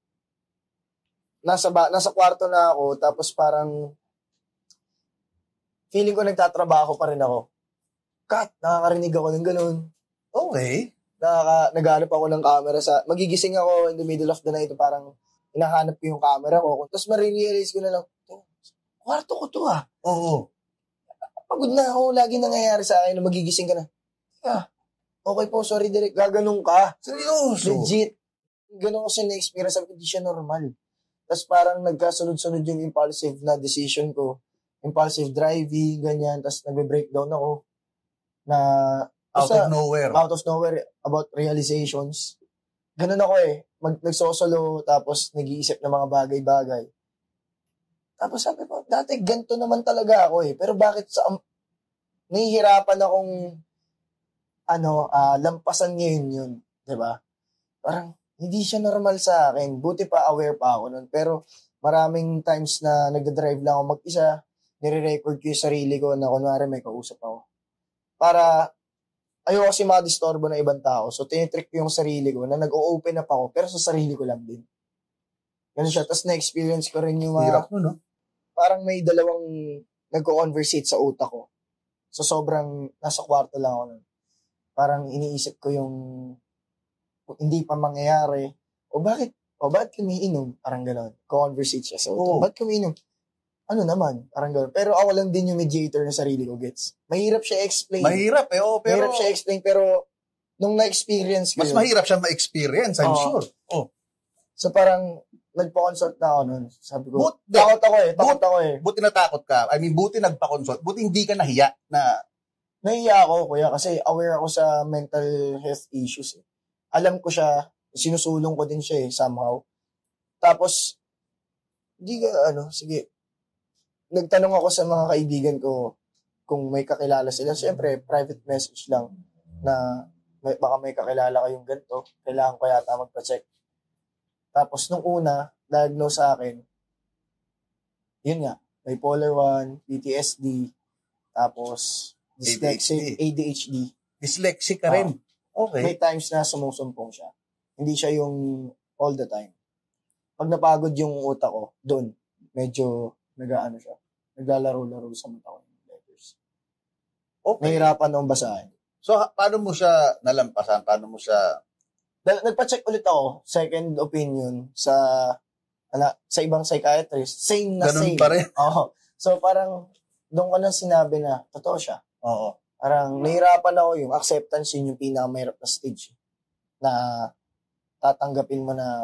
nasa, ba, nasa kwarto na ako, tapos parang feeling ko nagtatrabaho pa rin ako. Kat, nakakarinig ako ng ganun. Okay. Nakaka, naghanap ako ng camera sa, magigising ako in the middle of the night, parang hinahanap ko yung camera ko. Tapos marirealize ko na lang, to, kwarto ko to ah. Oo. Pagod na ako, lagi nangyayari sa akin na magigising ka na. Ah, okay po, sorry direct, gaganong ka. Seryoso? Legit. Ganun kasi na-experience, sabi ko, hindi siya normal. Tapos parang nagkasunod-sunod yung impulsive na decision ko. Impulsive driving, ganyan. Tapos nagbe-breakdown ako. Na, out of nowhere. Out of nowhere about realizations. Ganun ako eh. Mag, nagsosolo, tapos nag-iisip ng mga bagay-bagay. Tapos sabi ko, dati ganito naman talaga ako eh. Pero bakit sa, um, nahihirapan akong, ano, uh, lampasan ngayon yun. Diba? Parang, hindi siya normal sa akin. Buti pa aware pa ako nun. Pero maraming times na nagdadrive lang ako mag-isa, nire-record ko yung sarili ko na kunwari may kausap ako. Para ayoko kasi makadistorbo ng ibang tao. So, tinitrick ko yung sarili ko na nag-o-open up ako pero sa sarili ko lang din. Ganun siya. Tapos na-experience ko rin yung mga... Hirap mo, no? Parang may dalawang nagko-conversate sa utak ko. So, sobrang nasa kwarto lang ako nun. Parang iniisip ko yung hindi pa mangyayari. O bakit? O bakit kumiinom? Parang gano'n. Conversate siya. So, oh. Bakit kumiinom? Ano naman? Parang gano'n. Pero ako lang din yung mediator ng sarili ko, gets? Mahirap siya explain. Mahirap eh, oh, pero... Mahirap siya explain, pero nung na-experience ko mas yun, mahirap siya ma-experience, I'm oh. sure. Oh. So, parang nagpa-consult na ako nun. Sabi ko, But, takot ako eh. Takot but, ako eh. Buti natakot ka. I mean, buti nagpa-consult. Buti hindi ka nahiya na... Nahiya ako, kuya, kasi aware ako sa mental health issues eh. Alam ko siya, sinusulong ko din siya eh, somehow. Tapos, hindi ka, ano, sige. Nagtanong ako sa mga kaibigan ko kung may kakilala sila. Siyempre, private message lang na may, baka may kakilala kayong ganito. Kailangan ko yata magpa-check. Tapos, nung una, diagnose sa akin, yun nga, bipolar one, P T S D, tapos, dyslexic, A D H D. Dyslexic ka rin. Uh, okay. May times na sumusumpong siya. Hindi siya yung all the time. Pag napagod yung utak ko, doon, medyo nag-ano siya. Naglalaro-laro sa mata ko yung letters. Okay. Nahirapan akong basahin. So, paano mo siya nalampasan? Paano mo siya... Nagpa-check ulit ako, second opinion, sa ala, sa ibang psychiatrist. Same na ganun same. Pa rin? Oo. So, parang, doon ko lang sinabi na, totoo siya. Oo. Parang, nahirapan ako yung acceptance, yun yung pinakamahirap na stage. Na, tatanggapin mo na,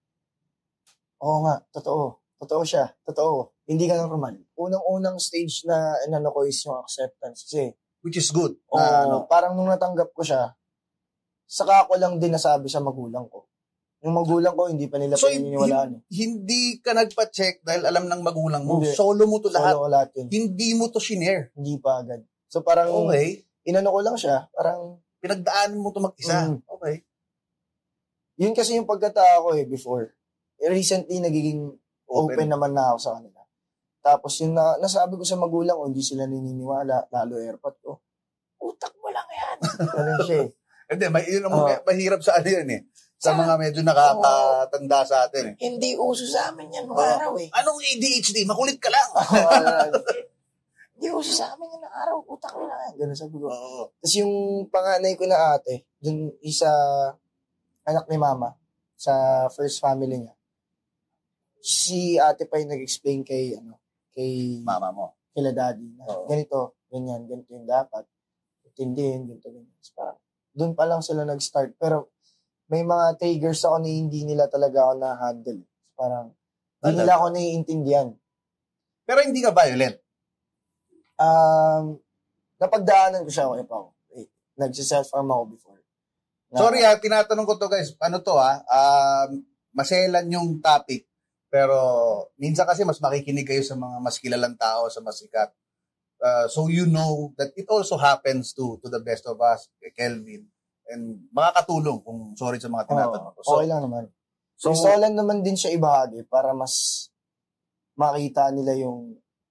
oo nga, totoo. Totoo siya. Totoo. Hindi ka normal. Unang-unang stage na inano ko is yung acceptance. Kasi, which is good. Oo, na, ano, parang nung natanggap ko siya, saka ko lang din nasabi sa magulang ko. Yung magulang ko, hindi pa nila so, pininiwalaan. Hindi, hindi ka nagpa-check dahil alam ng magulang mo. Hindi. Solo mo to lahat. Solo ko lahat yun. Hindi mo to shinare. Hindi pa agad. So parang, okay. Inano ko lang siya, parang, pinagdaanan mo to mag-isa. Mm. Okay. Yun kasi yung pagkatao ko eh, before. Recently, nagiging open, open naman na ako sa kanila. Tapos yung na, nasabi ko sa magulang ko, hindi sila naniniwala, lalo airpot ko. Utak mo lang yan. Ganun siya eh. Hindi, may, yun ang uh, mahirap sa ano yun eh. Sa, sa mga medyo nakakatanda sa atin eh. Hindi uso sa amin yan, mga araw eh. Anong A D H D? Makulit ka lang. Hindi uso sa amin yan ng araw. Utak mo lang yan. Ganun sabi ko. Oo. Tapos yung panganay ko na ate, dun isa anak ni mama sa first family niya. Si ate pa yung nag-explain kay, ano, kay mama mo. Kila daddy. Na, ganito, ganyan, ganito yung dapat. Tindihin, ganito, ganyan. Parang, doon pa lang sila nag-start. Pero, may mga triggers ako na hindi nila talaga ako na-handle. Parang, hindi nila ako naiintindihan. Pero hindi ka violent? Um, napagdaanan ko siya ako. Eh, nagsiself-harm ako before. Na, sorry ha, tinatanong ko to guys. Ano to ha? Um, maselan yung topic. Pero, minsan kasi mas makikinig kayo sa mga mas kilalang tao, sa mas sikat. Uh, so you know that it also happens to to the best of us, Kelvin. And makakatulong kung sorry sa mga tinatanong ko. So, okay lang naman. So, gusto ko lang naman din siya ibahagi para mas makita nila yung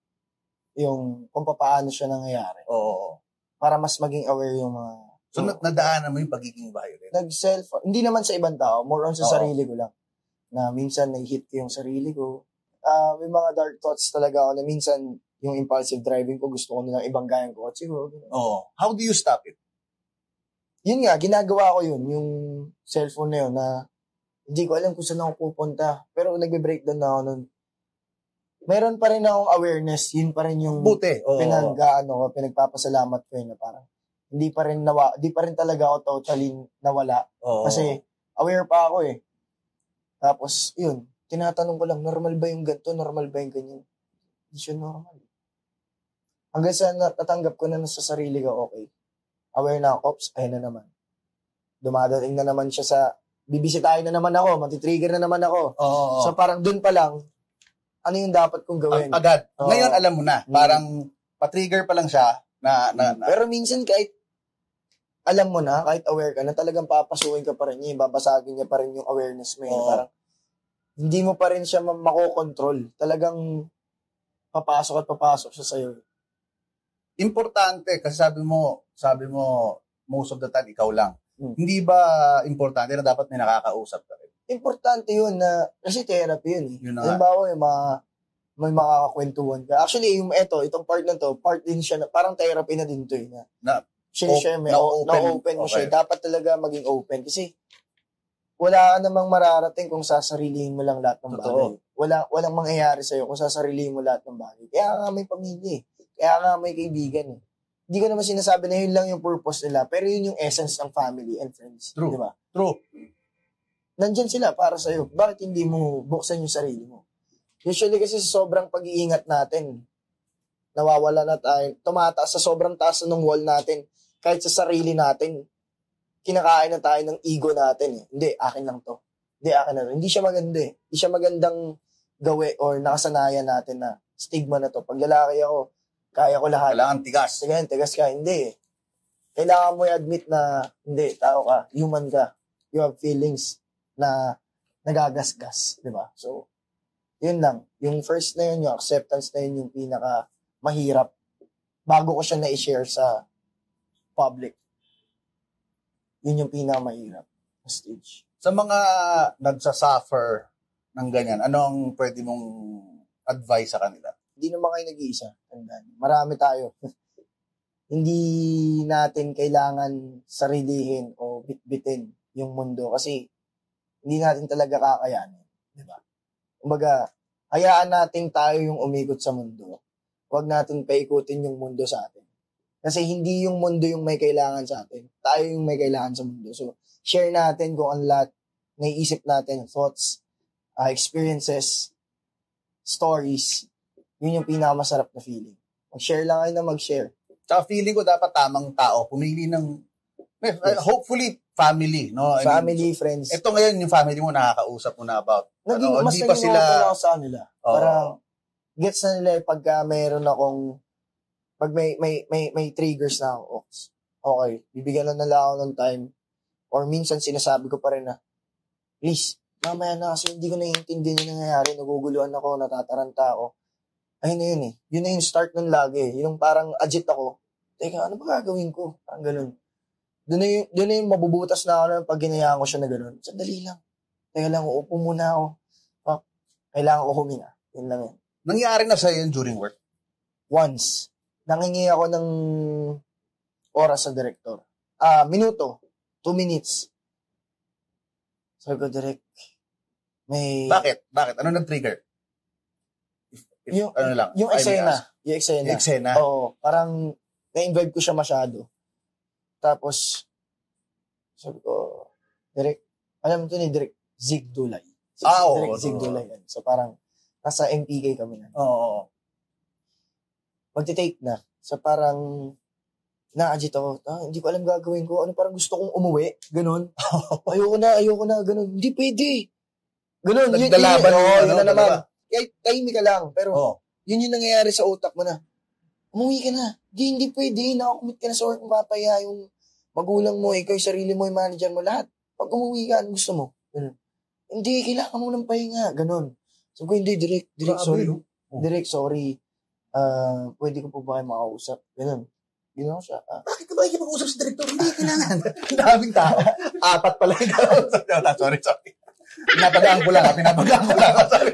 yung kung paano siya nangyayari. Oo. Para mas maging aware yung mga... So, so nadaanan mo yung pagiging violent? Nag-self... Hindi naman sa ibang tao. More on sa Oo. sarili ko lang. Na minsan nai-hit ko yung sarili ko. Uh, may mga dark thoughts talaga ako na minsan yung impulsive driving ko, gusto ko nilang ibang gayang kotse ko. Oh, how do you stop it? yun nga, ginagawa ko yun, yung cellphone na yun, na hindi ko alam kung saan ako pupunta. Pero nagbe-breakdown na ako nun. Meron pa rin akong awareness, yun pa rin yung Buti. Oo. pinag, ano, pinagpapasalamat ko yun na parang hindi pa rin nawa, hindi pa rin talaga ako totally nawala. Oo. Kasi aware pa ako eh. Tapos, yun, tinatanong ko lang, normal ba yung ganito? Normal ba yung ganyan? Hindi siya normal. Hanggang sa natanggap ko na sa sarili ko, okay. Aware na ako, ops, ayun na naman. Dumadating na naman siya sa, bibisitahin na naman ako, matitrigger na naman ako. Oo. So parang dun pa lang, ano yung dapat kong gawin? Ag- agad. Oo. Ngayon, alam mo na. Hmm. Parang, patrigger pa lang siya na, na, na. Pero minsan kahit, alam mo na, kahit aware ka na, talagang papasukin ka pa rin niya, babasagin niya pa rin yung awareness mo. Oo. Parang, hindi mo pa rin siya makokontrol. Talagang, papasok at papasok siya sa'yo. Importante, kasi sabi mo, sabi mo, most of the time, ikaw lang. Hmm. Hindi ba importante na dapat may nakakausap ka rin? Importante yun na, kasi therapy yun eh. Yun na nga. Halimbawa, yung mga, may makakakwentuhan ka. Actually, yung eto, itong part na to, part din siya na, parang therapy na din to eh. Na, Na, share mo, na-open. na-open mo siya. Dapat talaga maging open. Kasi, wala ka namang mararating kung sasarilihin mo lang lahat ng Totoo. bagay. Wala, walang mangyayari sa'yo kung sasarilihin mo lahat ng bagay. Kaya nga may pamilya eh. Kaya nga may kaibigan eh. Hindi ko naman sinasabi na yun lang yung purpose nila, pero yun yung essence ng family and friends. True. Di ba? True. Nandyan sila para sa'yo. Bakit hindi mo buksan yung sarili mo? Usually kasi sa sobrang pag-iingat natin, nawawala na tayo, tumataas sa sobrang taas ng wall natin, kahit sa sarili natin, kinakain na tayo ng ego natin eh. Hindi, akin lang to. Hindi, akin na to. Hindi siya maganda eh. Hindi siya magandang gawi or nakasanayan natin na stigma na to. Pag lalaki ako, kaya ko lahat. Kailangan tigas. Sige, tigas ka. Hindi eh. Kailangan mo i-admit na, hindi, tao ka, human ka. You have feelings na nagagasgas. Diba? So, yun lang. Yung first na yun, yung acceptance na yun, yung pinaka mahirap bago ko siya na-share sa public. Yun yung pinaka mahirap na stage. Sa mga nagsasuffer ng ganyan, ano ang pwede mong advice sa kanila? Hindi naman kayo nag-iisa. Tandaan. Marami tayo. Hindi natin kailangan sarilihin o bitbitin yung mundo kasi hindi natin talaga kakayanin. Diba? Kumbaga, hayaan natin tayo yung umikot sa mundo. Huwag natin paikutin yung mundo sa atin. Kasi hindi yung mundo yung may kailangan sa atin. Tayo yung may kailangan sa mundo. So, share natin kung ang lahat naiisip natin, thoughts, uh, experiences, stories. Yun yung pinakamasarap na feeling. Mag-share lang kayo na mag-share. Tsaka feeling ko dapat tamang tao, pumili ng, yes. hopefully, family. No? I Family, mean, friends. Ito ngayon, yung family mo, nakakausap mo na about. Naging, ano, mas hindi pa naging sila, open ako sa kanila. Oo. Parang, gets na nila eh, pagka mayroon akong, pag may, may, may, may triggers na ako, okay, bibigyan na nila ako ng time, or minsan sinasabi ko pa rin na, please, mamaya na kasi hindi ko naiintindihan yung nangyayari, naguguluhan ako, natataranta ako. Ayun na yun eh. Yun na yung start ng lagi eh. Yung parang agit ako. Teka, ano ba gagawin ko? Parang ganun. Doon na yung, doon na yung mabubutas na ako na pag ginayaan ko siya na ganun. Sandali lang. Teka lang, uupo muna ako. Oh, kailangan ko huminga. Yun lang yun. nangyari na sa'yo yun during work? Once. Nangingi ako ng oras sa director. Ah, minuto. Two minutes. Sabi ko, direct, may... Bakit? Bakit? Ano nag-trigger? If, if, Yung, ano lang? yung I may eksena. ask. Yung eksena. Yung eksena? Oo. Parang, na-invibe ko siya masyado. Tapos, sabi ko, direct, alam mo ito ni direct, Zig Dulay. So, Ah, oo. direct Zig Dulay. yan. So, parang, nasa M P K kami na. Oo. oo. Magti-take na. So, parang, na-agit ako. Ah, hindi ko alam gagawin ko. Ano, parang gusto kong umuwi. Ganon. ayoko na, ayoko na. Ganon. Hindi pwede. Ganon. Yun, yun, Nagdalaban yun, yung oh, ano, yun na naman. dalawa. Kahit tahimik ka lang. Pero, Oo. yun yung nangyayari sa utak mo na, umuwi ka na. Hindi, hindi pwede. Nakakumit ka na sa work. Mapapaya yung magulang mo, ikaw yung sarili mo, yung manager mo, lahat. Pag umuwi ka, ano gusto mo? Ganun. Hindi, kailangan mo ng pahinga. Ganon. So, ko hindi, direct, direct, Grabe, sorry. no? Oh. Direct, sorry. Uh, pwede ko po ba kayo makausap? Ganon. Ginawa siya. Ah. Bakit ka ba ikipag-usap sa director? Hindi kailangan. Daming tao. Apat pala yung kausap. Sorry, sorry. Pinapagaan ko lang. Pinapagaan ko lang. Sorry.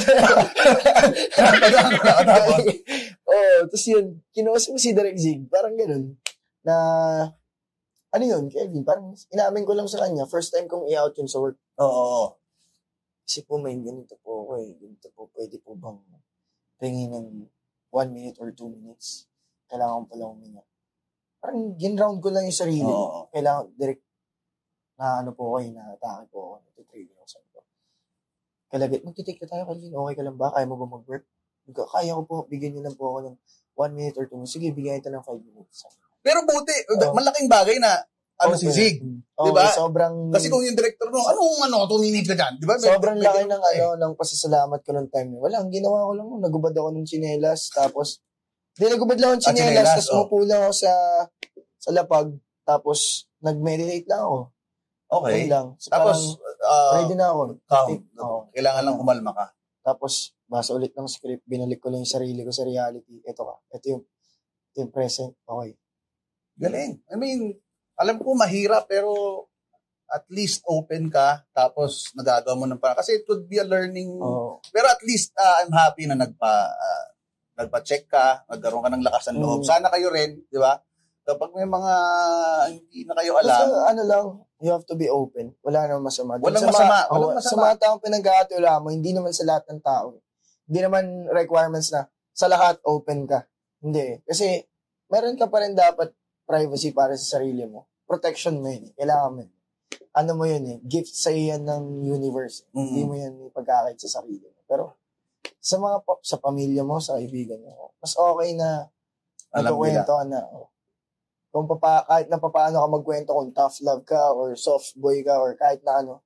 Pinapagaan ko lang. Tapos. Oo, tapos yun, kinuusap ko si Direct Zig. Parang ganun. Na, ano yun, Kelvin, parang inamin ko lang sa kanya, first time kong i-out yun sa work. Oo. oo. Kasi po, may ganito po ako eh. Ganito po, pwede po bang tingin ng one minute or two minutes? Kailangan ko pala huminga. Parang gin-round ko lang yung sarili. Oo. Kailangan, direct, na ano po kayo, na-atake po ako, natitrigger ako sa ito. Kalagit, magtitik na tayo, Kelvin, okay ka lang ba? Kaya mo ba mag-work? Kaya ko po, bigyan niyo lang po ako ng one minute or two minutes. Sige, bigyan ito ng five minutes. Pero buti, Oh. malaking bagay na ano Okay. si Zig. Oh, Diba? sobrang... Kasi kung yung director mo, anong ano, two minutes ka dyan? Diba? Sobrang May- laki may- ng ano, ng pasasalamat ko ng time. Wala, ang ginawa ko lang, nagubad ako ng tsinelas, tapos, hindi, nagubad lang ako ng Ah, tsinelas, tsinelas, tapos oh. umupo lang ako sa, sa lapag, tapos, nag-meditate lang ako. Okay. Yun lang. So, Tapos, parang, uh, ready na ako. count. Oo. Kailangan lang kumalma ka. Tapos, basa ulit ng script, binalik ko lang yung sarili ko sa reality. Ito ka, ito yung, ito yung present. Okay. Galing. I mean, alam ko mahirap pero at least open ka tapos nagagawa mo ng para kasi it could be a learning. Oo. Pero at least uh, I'm happy na nagpa uh, nagpa-check ka, nagkaroon ka ng lakas ng loob. Mm. Sana kayo rin, di ba? Kapag may mga hindi na kayo Basta, alam, ano lang, you have to be open. Wala namang masama. Dun Walang sa masama, mga- walang oo, masama. Sa mga taong pinag-aatiwala mo, hindi naman sa lahat ng tao. Hindi naman requirements na sa lahat open ka. Hindi. Kasi, meron ka pa rin dapat privacy para sa sarili mo. Protection mo yun. Kailangan mo yun. Ano mo yun eh. Gift sa yan ng universe. Mm-hmm. Hindi mo yan ipagkakait sa sarili mo. Pero, sa mga pa- sa pamilya mo, sa kaibigan mo, mas okay na Alam magkukwento ka na. Oh. Kung papa, kahit na papaano ka magkwento, kung tough love ka, or soft boy ka, or kahit na ano,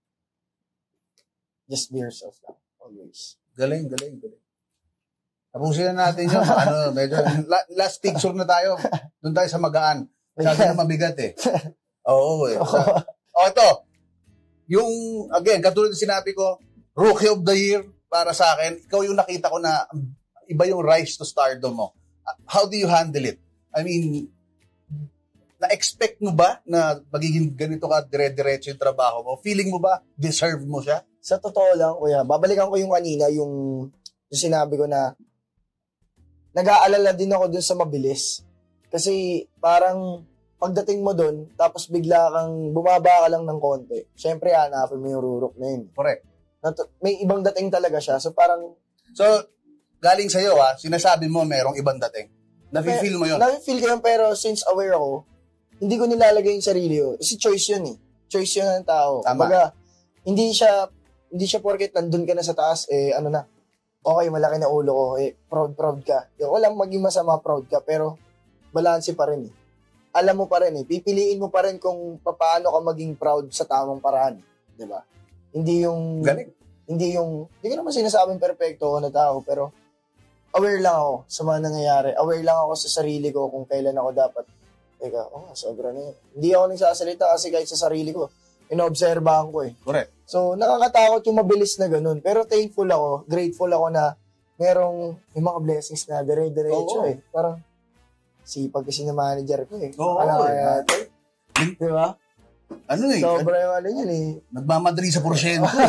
just be yourself lang. Always. galing, galing, galing. Tapusin na natin yun. ano, medyo, la- last picture na tayo. Doon tayo sa magaan. Sabi na mabigat eh. Oo eh. Sa, oh, ito. Yung, again, katulad ng sinabi ko, Rookie of the Year para sa akin, ikaw yung nakita ko na iba yung rise to stardom mo. How do you handle it? I mean, na-expect mo ba na magiging ganito ka dire-diretso yung trabaho mo? Feeling mo ba deserve mo siya? Sa totoo lang, kuya, babalikan ko yung kanina, yung, yung sinabi ko na nag-aalala din ako dun sa mabilis. Kasi parang pagdating mo dun, tapos bigla kang bumaba ka lang ng konti. Siyempre, hanapin mo yung rurok na yun. Correct. Nat- may ibang dating talaga siya. So parang, So, galing sa'yo ha, sinasabi mo merong ibang dating. Nafe-feel mo yun? nafe-feel ko yun, pero since aware ako, hindi ko nilalagay yung sarili ko. Kasi choice yun eh. Choice yun ng tao. Tama. Kumbaga, hindi siya, hindi siya porket nandun ka na sa taas, eh ano na, okay, malaki na ulo ko, eh, proud-proud ka. Walang maging masama, proud ka, pero balanse pa rin eh. Alam mo pa rin eh, pipiliin mo pa rin kung paano ka maging proud sa tamang paraan. Diba? Hindi yung, Galing. hindi yung, hindi ko naman sinasabing perfecto ako na tao, pero aware lang ako sa mga nangyayari. Aware lang ako sa sarili ko kung kailan ako dapat, teka, oh, sobra na yun. Hindi ako nagsasalita kasi kahit sa sarili ko, inoobserbahan ko eh. Correct. So, nakakatakot yung mabilis na ganun. Pero thankful ako, grateful ako na merong yung mga blessings na dire-diretso Oo. eh. Parang, sipag kasi na manager ko eh. Oo, Ano eh. kaya ito? Di ba? Ano eh? Sobra yung ano yun eh. Nagmamadali sa porsyento. eh.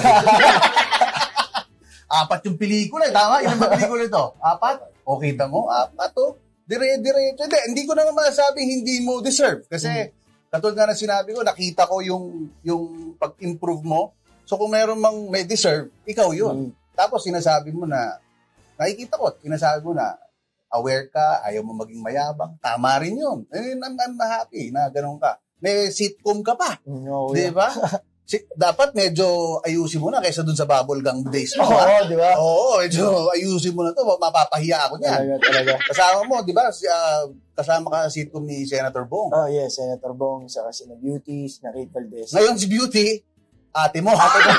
Apat yung pelikula, eh. Tama? Ilan ba pelikula ito? Apat? O kita mo? Apat to? Dire-diretso. Hindi, hindi ko naman masasabing hindi mo deserve. Kasi, hmm. katulad nga na sinabi ko, nakita ko yung, yung pag-improve mo. So, kung meron mang may deserve, ikaw yun. Hmm. Tapos, sinasabi mo na, nakikita ko, sinasabi mo na, aware ka, ayaw mo maging mayabang. Tama rin yun. Eh, I'm, I'm happy na ganun ka. May sitcom ka pa. No, Di ba? Si, dapat medyo ayusin mo na kaysa dun sa bubblegum days mo. Oo, ha? di ba? Oo, medyo ayusin mo na to. Mapapahiya ako niyan. Talaga, talaga. Kasama mo, di ba? Si, ah, kasama ka sa sitcom ni Senator Bong. Oh, yes, Senator Bong, saka si na Beauties, na Kate Valdez. Ngayon si Beauty, ate mo. Ate mo.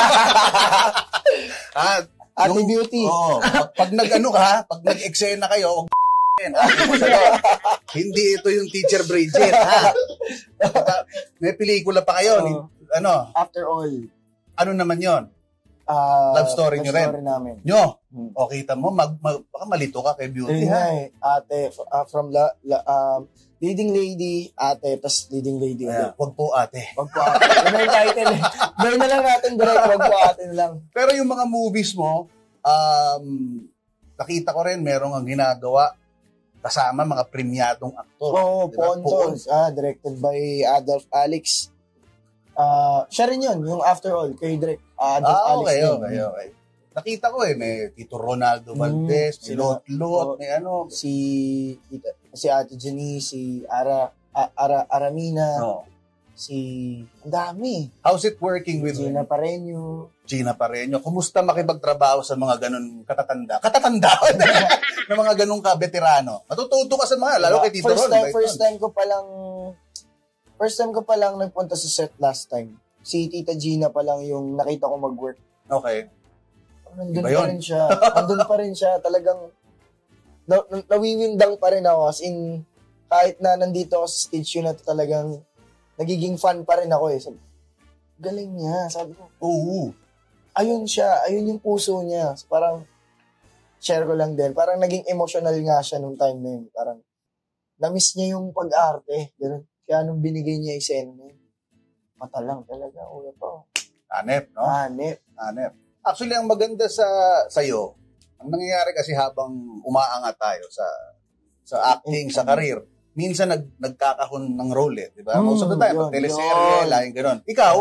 ah, Ate yung- Beauty. Oo. Pag, pag nag-ano ka, pag nag-eksena kayo, huwag ate mo sa'yo. Hindi ito yung Teacher Bridget, ha? May pelikula pa kayo. Ni, Oo. ano, After all, ano naman yon? ah, Love story nyo rin. story namin. Nyo, Hmm. o kita mo, mag, mag, baka malito ka kay Beauty, Yun nga ha? eh, ate, f- ah, from la, la, um, leading lady, ate, tas leading lady Kaya, ulit. wag po ate. Wag po ate. Yun na yung title eh. Gawin na lang natin direct, wag po ate na lang. Pero yung mga movies mo, um, nakita ko rin, merong ang ginagawa kasama mga premyadong aktor. Oo, diba? Pontos. Ah, directed by Adolf Alex. Ah, siya rin yun, yung After All, kay Direk Adolf Ah, Alex. okay, din. okay, okay. Nakita ko eh, may Tito Ronaldo Valdez, may sila- Lot-Lot, oo. may ano. Si si Ate Jenny, si Ara, A- Ara Aramina, No. si ang dami. How's it working with Gina Pareño. Gina Pareño? Kumusta makipagtrabaho sa mga ganun katatanda? Katatanda? na mga ganun ka-veterano. Matututo ka sa mga, lalo kay Tito first Ron. time, right? first time ko pa lang first time ko pa lang nagpunta sa set last time. Si Tita Gina pa lang yung nakita ko mag-work. Okay. Nandun Iba pa yun. rin siya. Nandun pa rin siya. Talagang na, na, nawiwindang pa rin ako. As in, kahit na nandito ako sa stage yun na talagang nagiging fan pa rin ako eh. Sabi, galing niya. Sabi ko, Oo. ayun siya. Ayun yung puso niya. So, parang, share ko lang din. Parang naging emotional nga siya nung time na yun. Parang, na-miss niya yung pag-arte. Ganun. Kaya nung binigay niya yung scene na yun, mata lang talaga. Uya pa. Anep, no? Hanip. Anep. Actually, ang maganda sa sa'yo, ang nangyayari kasi habang umaangat tayo sa sa acting, sa career, minsan nag, nagkakahon ng role eh, di ba? Mm, Most of the time, yun, pag teleserye, yun. laging gano'n. Ikaw,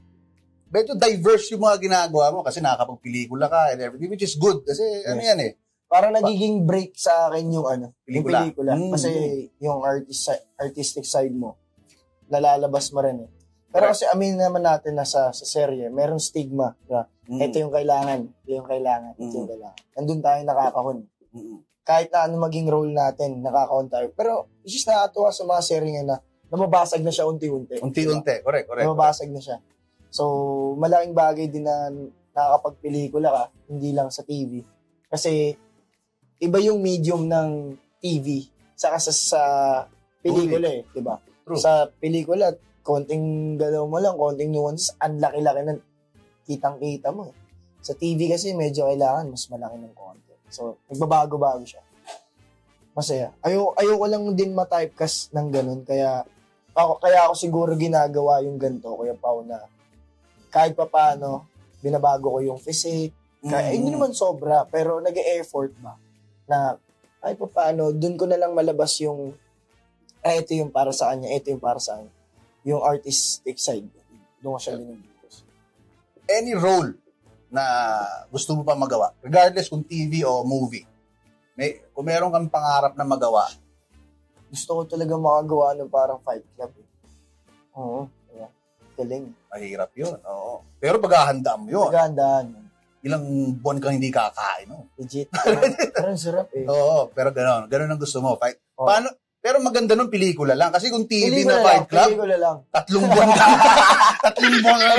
medyo diverse yung mga ginagawa mo kasi nakakapag-pelikula ka and everything, which is good. Kasi ano Yes. yan eh, Parang nagiging break sa akin yung ano, Pelikula. yung pelikula. Mm. Kasi yung artist, artistic side mo, nalalabas mo rin eh. Pero Correct. kasi amin naman natin na sa, sa serye, merong stigma. Diba? Mm. Ito yung kailangan, ito yung kailangan, ito yung Mm. kailangan. Nandun tayo nakakahon. Mm-mm. Kahit na ano maging role natin, nakakahon tayo. Pero it's just nakakatuwa sa mga serye nga na namabasag na siya unti-unti. Unti-unti, correct, correct. Namabasag na siya. So, malaking bagay din na nakakapagpelikula ka, hindi lang sa T V. Kasi, iba yung medium ng T V saka sa, sa pelikula eh, di ba? True. Sa pelikula, konting galaw mo lang, konting nuances, ang laki-laki na kitang-kita mo eh. Sa T V kasi medyo kailangan mas malaki ng content. So, nagbabago-bago siya. Masaya. Ayaw, ayaw ko lang din ma-typecast ng ganun. Kaya, ako, kaya ako siguro ginagawa yung ganito, Kuya Pao, na kahit pa paano, binabago ko yung physique. Kaya, Mm. hindi naman sobra, pero nag-e-effort ba? Na, kahit pa paano, dun ko na lang malabas yung, eh, ito yung para sa kanya, ito yung para sa kanya. Yung artistic side. Doon ko siya linubos. Any role na gusto mo pa magawa, regardless kung T V o movie, may, kung meron kang pangarap na magawa, Gusto ko talaga makagawa ng parang Fight Club. Eh. Oo. Diba? Galing. mahirap yun. Oo. Pero paghahanda mo yun, Nagandaan. ilang buwan kang hindi kakain. No? Legit. Parang, parang sarap eh. Oo, pero gano'n. Gano'n ang gusto mo. Fight. Oo. Paano? Pero maganda nun pelikula lang. Kasi kung T V Pelikula na lang, Fight Club, pelikula lang. tatlong buwan ka. tatlong buwan ka.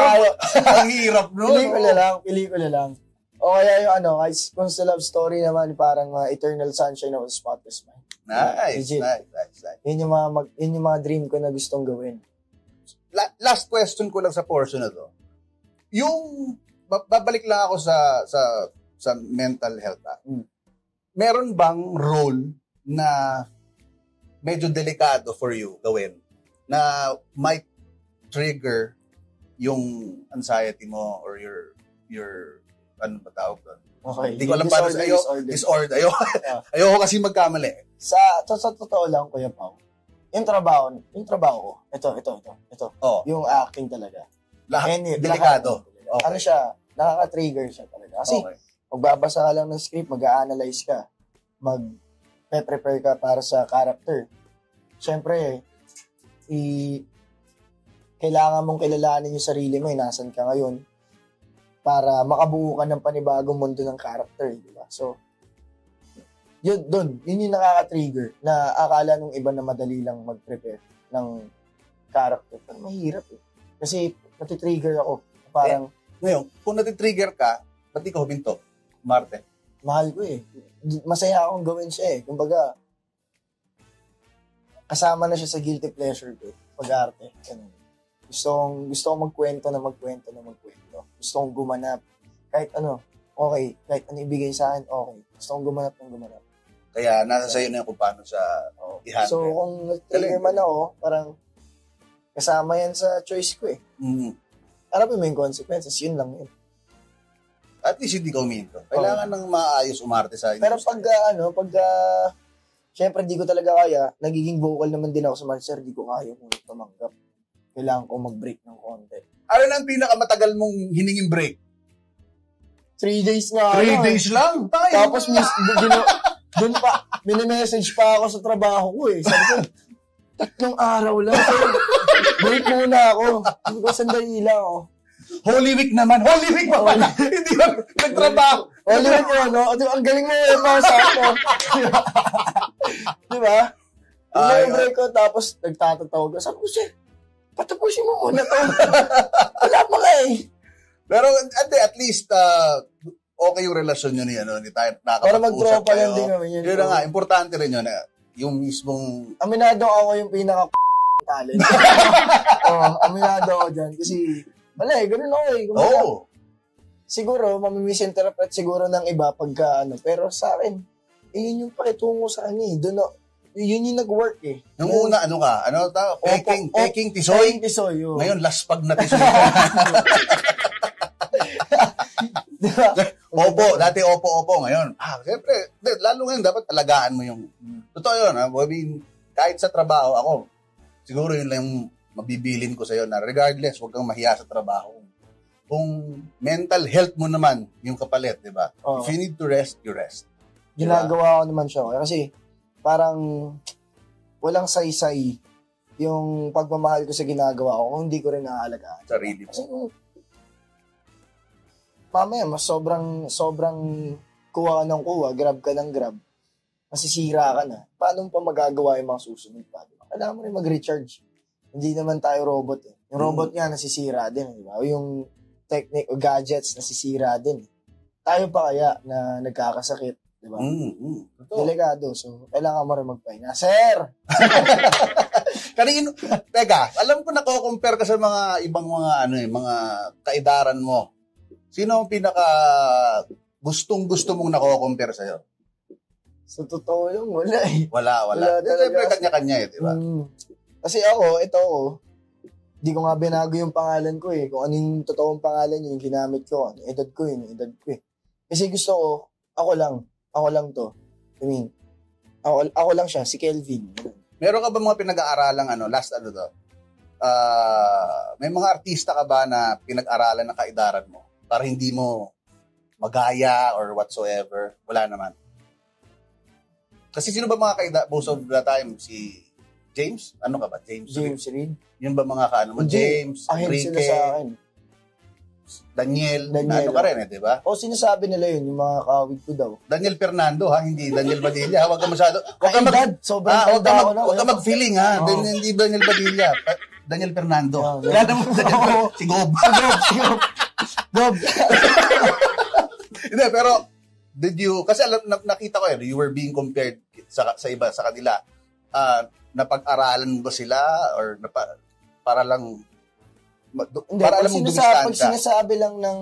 Ang hirap nun. Pelikula lang, pelikula lang. O kaya yung ano, guys, kung sa love story naman, parang uh, Eternal Sunshine of the Spotless Mind. Nice, Legit. nice, nice, nice. Yun yung mga, mag, yun yung mga dream ko na gustong gawin. La- last question ko lang sa portion na to. Yung, ba- babalik lang ako sa sa sa mental health. Ah. Mm. Meron bang role na medyo delikado for you gawin na might trigger yung anxiety mo or your your ano ba tawag doon? Okay. Hindi ko alam paano sa iyo. Disorder. Disorder. Ayoko, Yeah. ayoko kasi magkamali. Sa, to, sa totoo lang, Kuya Pao, yung trabaho, yung trabaho ko, ito, ito, ito, ito, Oh, yung acting talaga. lahat Any- delikado. lahat. Okay. Ano siya, nakaka-trigger siya talaga. Kasi, Okay. magbabasa ka lang ng script, mag-a-analyze ka, mag-prepare ka para sa character. Siyempre, i kailangan mong kilalanin yung sarili mo, eh, nasan ka ngayon, para makabuo ka ng panibagong mundo ng character, di ba? So, yun, dun, yun yung nakaka-trigger, na akala nung iba na madali lang mag-prepare ng character. Pero mahirap eh. Kasi, natitrigger ako. Parang, Ngayon, kung natitrigger ka, ba't di ka huminto? Marte. mahal ko eh. Masaya akong gawin siya eh. Kumbaga, kasama na siya sa guilty pleasure ko. Pag-arte. Ganun. Gusto kong, gusto kong magkwento na magkwento na magkwento. Gusto kong gumanap. Kahit ano, okay. Kahit ano ibigay sa akin, okay. Gusto kong gumanap ng gumanap. Kaya nasa sayo na kung paano sa Oh. i-handle. So, kung nag-trigger man ako, parang kasama yan sa choice ko eh. Mm. Harapin mo yung consequences, yun lang yun. At least hindi ka uminto. Kailangan ng maayos umarte sa Pero industry. pag, uh, ano, pag, uh, syempre, di ko talaga kaya. Nagiging vocal naman din ako sa mga, sir, di ko kaya kung tumanggap. Kailangan ko mag-break ng konti. Ano na ang pinakamatagal mong hiningin break? Three days nga. Three ano, days eh. lang? Tayo. Tapos, miss, doon pa, mini-message pa ako sa trabaho ko eh. Sabi ko, tatlong araw lang. Break muna ako. Sabi ko, sandali lang ako. Holy Week naman. Holy Week pa pala. Hindi ba nagtrabaho? Holy Week mo, no? Ang galing mo yung mga sa ako. Di ba? Yung Ay, break ko, tapos nagtatatawag ko. Sabi ko, sir, patapusin mo muna to. Wala pa nga eh. Pero at, at least, uh, okay yung relasyon nyo ni, ano, ni tayo. Para mag-tropa lang din kami. Yun na nga, importante rin yun. Eh, yung mismong... Aminado ako yung pinaka talent. Oo, aminado ako dyan. Kasi, wala eh, ganun ako eh. Oo. Oh. Siguro, mamimisinterpret siguro ng iba pagka ano. Pero sa akin, eh, yun yung pakitungo sa kanya eh. Doon, yun yung nag-work eh. Nung yun, una, ano ka? Ano ta? Peking, opo, peking tisoy? Peking tisoy, yun. Ngayon, laspag na tisoy. Diba? Opo, dati opo-opo. Ngayon, ah, siyempre, lalo ngayon, dapat alagaan mo yung... Totoo yun, ha? I mean, kahit sa trabaho, ako, siguro yun lang yung mabibilin ko sa'yo na regardless, huwag kang mahiya sa trabaho. Kung mental health mo naman yung kapalit, di ba? Oh. If you need to rest, you rest. Ginagawa ko naman siya. Kasi, parang, walang saysay yung pagmamahal ko sa ginagawa ko kung hindi ko rin naaalagaan. Sarili mo. Kasi, mamaya, mas sobrang, sobrang kuha ka ng kuha, grab ka ng grab, masisira ka na. Paano pa magagawa yung mga susunod pa? Diba? Kailangan mo rin mag-recharge. Hindi naman tayo robot eh. Yung robot nga nasisira din, di ba? O yung technique o gadgets nasisira din. Tayo pa kaya na nagkakasakit, di ba? Mm-hmm. Delikado. So, kailangan mo rin magpahinga. Sir! Kanino, teka, alam ko nako-compare ka sa mga ibang mga ano eh, mga kaidaran mo. Sino ang pinaka gustong-gusto mong nako-compare sa'yo? Sa totoo lang, wala eh. Wala, wala. Wala Siyempre, kanya-kanya eh, di ba? Mm. Kasi ako, ito ako, di ko nga binago yung pangalan ko eh. Kung ano yung totoong pangalan yun, yung ginamit ko, ano, edad ko yun, edad ko eh. Kasi gusto ko, ako lang, ako lang to. I mean, ako, ako lang siya, si Kelvin. Meron ka ba mga pinag-aaralang ano, last ano to? Uh, may mga artista ka ba na pinag-aralan ng kaidaran mo? Para hindi mo magaya or whatsoever? Wala naman. Kasi sino ba mga kaida most of the time? Si James? Ano ka ba? James? James Reed. Yun ba mga kaano mo? James, Ahead Enrique, sila sa akin. Daniel, Daniel, ano ka rin eh, di ba? O sinasabi nila yun, yung mga kawig ko daw. Daniel Fernando ha, hindi Daniel Badilla. Huwag ka masyado. Huwag ka mag, Ay, dad, sobrang ah, huwag ka, mag, na, huwag ka mag-feeling ha. Oh. Dan, hindi Daniel Badilla. Daniel Fernando. Oh, Kaya naman Daniel, si Gob. Si Gob, si Gob. Gob. Hindi, pero did you, kasi alam, nakita ko eh, you were being compared sa, sa iba, sa kanila. Uh, napag-aralan ba sila or napa, para lang Hindi, para alam mong dumistan pag ka. sinasabi lang ng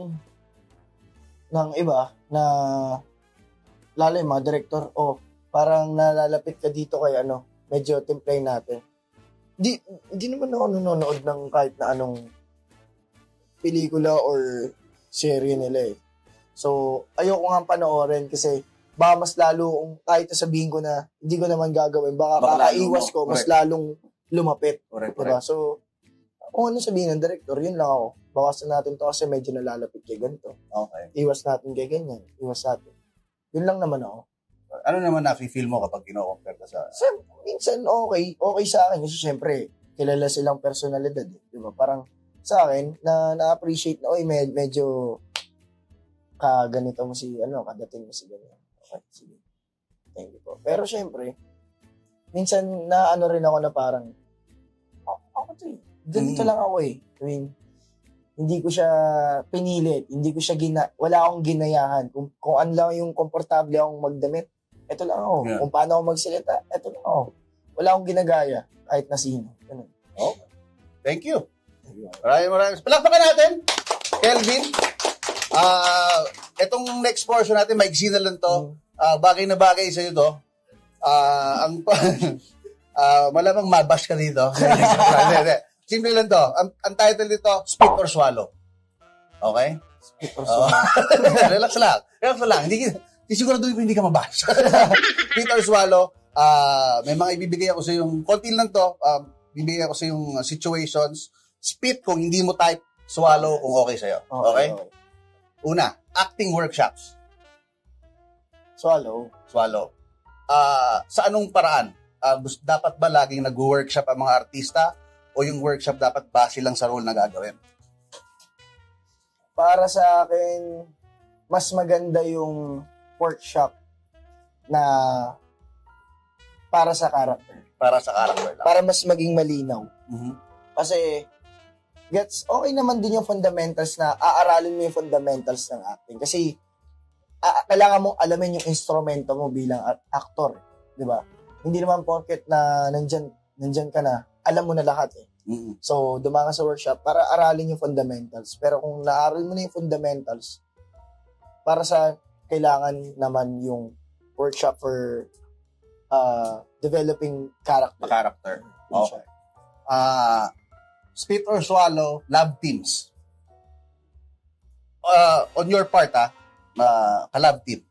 ng iba na lalo yung mga director, oh, parang nalalapit ka dito kay ano, medyo template natin. Di, di naman ako nanonood ng kahit na anong pelikula or serye nila eh. So, ayoko nga panoorin kasi baka mas lalo, kahit sabihin ko na hindi ko naman gagawin, baka, baka kakaiwas ko, mas correct. Lalong lumapit. Correct, diba? Correct. So, kung ano sabihin ng director, yun lang ako. Bawasan natin to kasi medyo nalalapit kay ganito. Okay. Iwas natin kay ganyan. Iwas natin. Yun lang naman ako. Ano naman na-feel mo kapag kino-compare ka sa... Siyempre, minsan okay. Okay sa akin kasi syempre, kilala silang personalidad. Eh. Diba? Parang sa akin, na na-appreciate na, oy, med- medyo kaganito mo si, ano, kadating mo si ganyan. Okay, sige. Thank you po. Pero syempre, minsan na ano rin ako na parang, oh, ako to eh. Ganito mm. lang ako eh. I mean, hindi ko siya pinilit. Hindi ko siya gina... Wala akong ginayahan. Kung, kung ano lang yung komportable akong magdamit, eto lang ako. Yeah. Kung paano ako magsalita, eto lang ako. Wala akong ginagaya kahit na sino. Ganun. Okay. Thank you. Maraming maraming. Palakpakan natin, Kelvin. Ah, uh, etong next portion natin, maigsi na lang to. Uh, bagay na bagay sa iyo to. Ah, uh, ang uh, malamang mabash ka dito. Simple lang to. Ang, ang title nito, Spit or Swallow. Okay? Spit or Swallow. Uh, relax lang. Relax lang. Hindi, hindi siguro doon hindi ka mabash. Spit or Swallow. Uh, may mga ibibigay ako sa yung, konti lang to, uh, bibigay ako sa yung situations. Spit kung hindi mo type, swallow kung okay sa'yo. Okay? Okay, okay. Una, acting workshops. Swallow. Swallow. Uh, sa anong paraan? Uh, dapat ba laging nag-workshop ang mga artista o yung workshop dapat base lang sa role na gagawin? Para sa akin, mas maganda yung workshop na para sa character. Para sa character lang. Para mas maging malinaw. Mm-hmm. Kasi, gets, okay naman din yung fundamentals na aaralin mo yung fundamentals ng acting. Kasi, a- kailangan mong alamin yung instrumento mo bilang actor. Di ba? Hindi naman porket na nandyan, nandyan ka na, alam mo na lahat eh. Mm-hmm. So, dumaan ka sa workshop para aralin yung fundamentals. Pero kung naaral mo na yung fundamentals, para sa kailangan naman yung workshop for uh, developing character. Character. Okay. Uh, spit or swallow, love teams. Uh, on your part, ah, uh, ka-love team.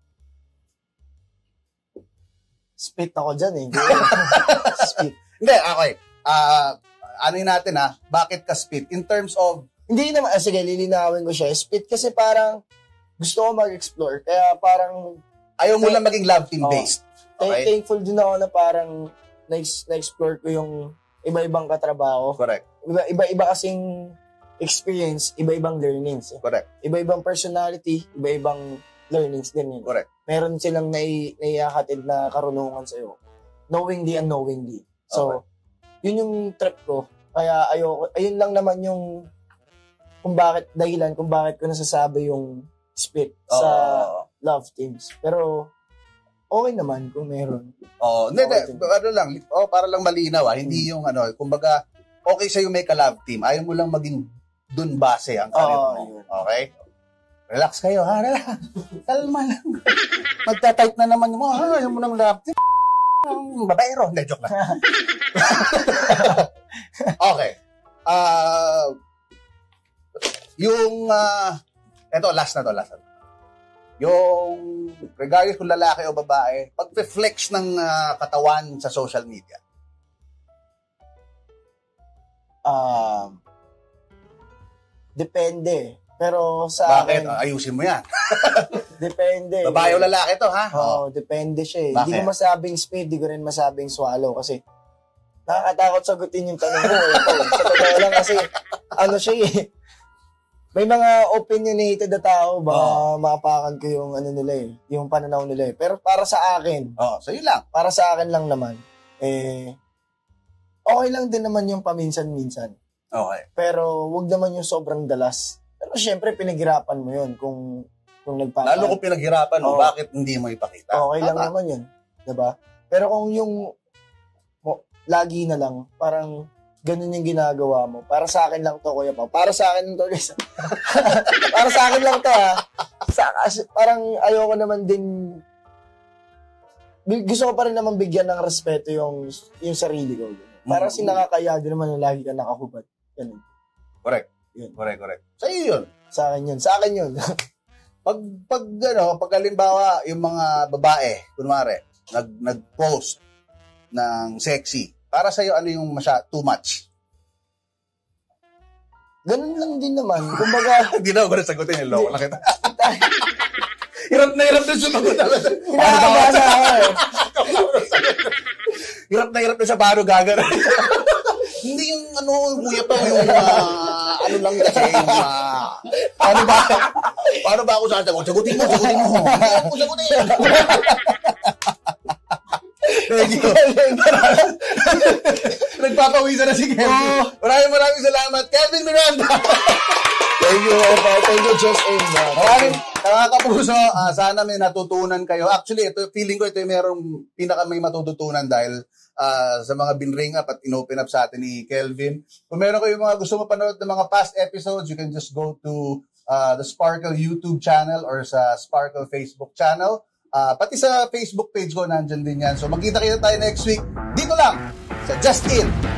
Spit ako dyan eh. Spit. Hindi, okay. Uh, ano yun natin ah, bakit ka spit? In terms of... Hindi naman, ah, sige, lilinawin ko siya. Spit kasi parang gusto ko mag-explore. Kaya parang... Ayaw mo lang maging love team-based. Oh, okay? Thankful din ako na parang na-explore ko yung iba-ibang katrabaho. Correct. Iba- iba-iba kasing experience, iba-ibang learnings. Eh. Correct. Iba-ibang personality, iba-ibang learnings din yun. Correct. Meron silang nai- naiakatid na karunungan sa'yo. Knowingly, unknowingly. So, okay. Yun yung trip ko. Kaya ayoko, ayun lang naman yung kung bakit, dahilan kung bakit ko nasasabi yung spit uh, sa love teams. Pero, okay naman kung meron. Oh, hindi, okay, ano lang, oh, para lang malinaw ah, hindi hmm. yung ano, kumbaga, okay sa'yo may ka-love team, ayaw mo lang maging dun base ang karir oh, mo. Yun. Okay? Relax kayo, ha? Relax. Kalma lang. Magta-type na naman mo, ha? Ayaw mo ng love team. Babaero. Hindi, joke lang. Okay. Uh, yung, uh, eto, last na to, last na to. Yung, regardless kung lalaki o babae, pag-flex ng uh, katawan sa social media. Uh, depende. Pero sa Bakit? akin... Ayusin mo yan. Depende. Babae o lalaki to, ha? Oo, oh, depende siya eh. Bakit? Hindi ko masabing spade, hindi ko rin masabing swallow kasi nakakatakot sagutin yung tanong mo. Ito, sa totoo lang kasi ano siya eh. May mga opinionated na tao ba oh. maapakan ko yung ano nila eh, yung pananaw nila eh. Pero para sa akin, oh, sa'yo lang. Para sa akin lang naman, eh, okay lang din naman yung paminsan-minsan. Okay. Pero wag naman yung sobrang dalas. Pero syempre, pinaghirapan mo yun kung, kung nagpapal. Lalo kung pinaghirapan mo, oh. bakit hindi mo ipakita? Okay lang Tama. naman yun. Diba? Pero kung yung mo, lagi na lang, parang ganun yung ginagawa mo. Para sa akin lang to, Kuya Pao. Para sa akin to, guys. Para sa akin lang to, ha. Sa, parang ayoko naman din, gusto ko pa rin naman bigyan ng respeto yung, yung sarili ko. Para mm-hmm. sinakakaya din naman yung lagi ka nakahubad. Ganun. Correct. Yun. Correct, correct. Sa iyo yun. Sa akin yun. Sa akin yun. pag, pag, ano, pag halimbawa, yung mga babae, kunwari, nag, nag-post ng sexy, para sa'yo, ano yung masya, too much? Ganun lang din naman. Kumbaga, hindi na ako sagutin yung loko lang kita. Hirap na hirap na sumagot. Hinakabasa ako eh. Hirap na hirap na siya, paano gagana? Hindi yung ano, Kuya Pao, yung uh, ano lang kasi yung uh, paano ba paano ba ako sasagot? Sagutin mo, sagutin mo. Ako sagutin. Thank you. Nagpapawisan na si Kelvin. Maraming maraming salamat. Kelvin Miranda. Thank you, Pao. Thank you, Just Aim. Maraming nakakapuso. Uh, sana may natutunan kayo. Actually, ito, feeling ko ito yung merong pinaka may matututunan dahil Uh, sa mga binring up at inopen up sa atin ni Kelvin. Kung meron kayo mga gusto mapanood ng mga past episodes, you can just go to uh, the Sparkle YouTube channel or sa Sparkle Facebook channel. Uh, pati sa Facebook page ko, nandyan din yan. So magkita kita tayo next week. Dito lang, sa Just In.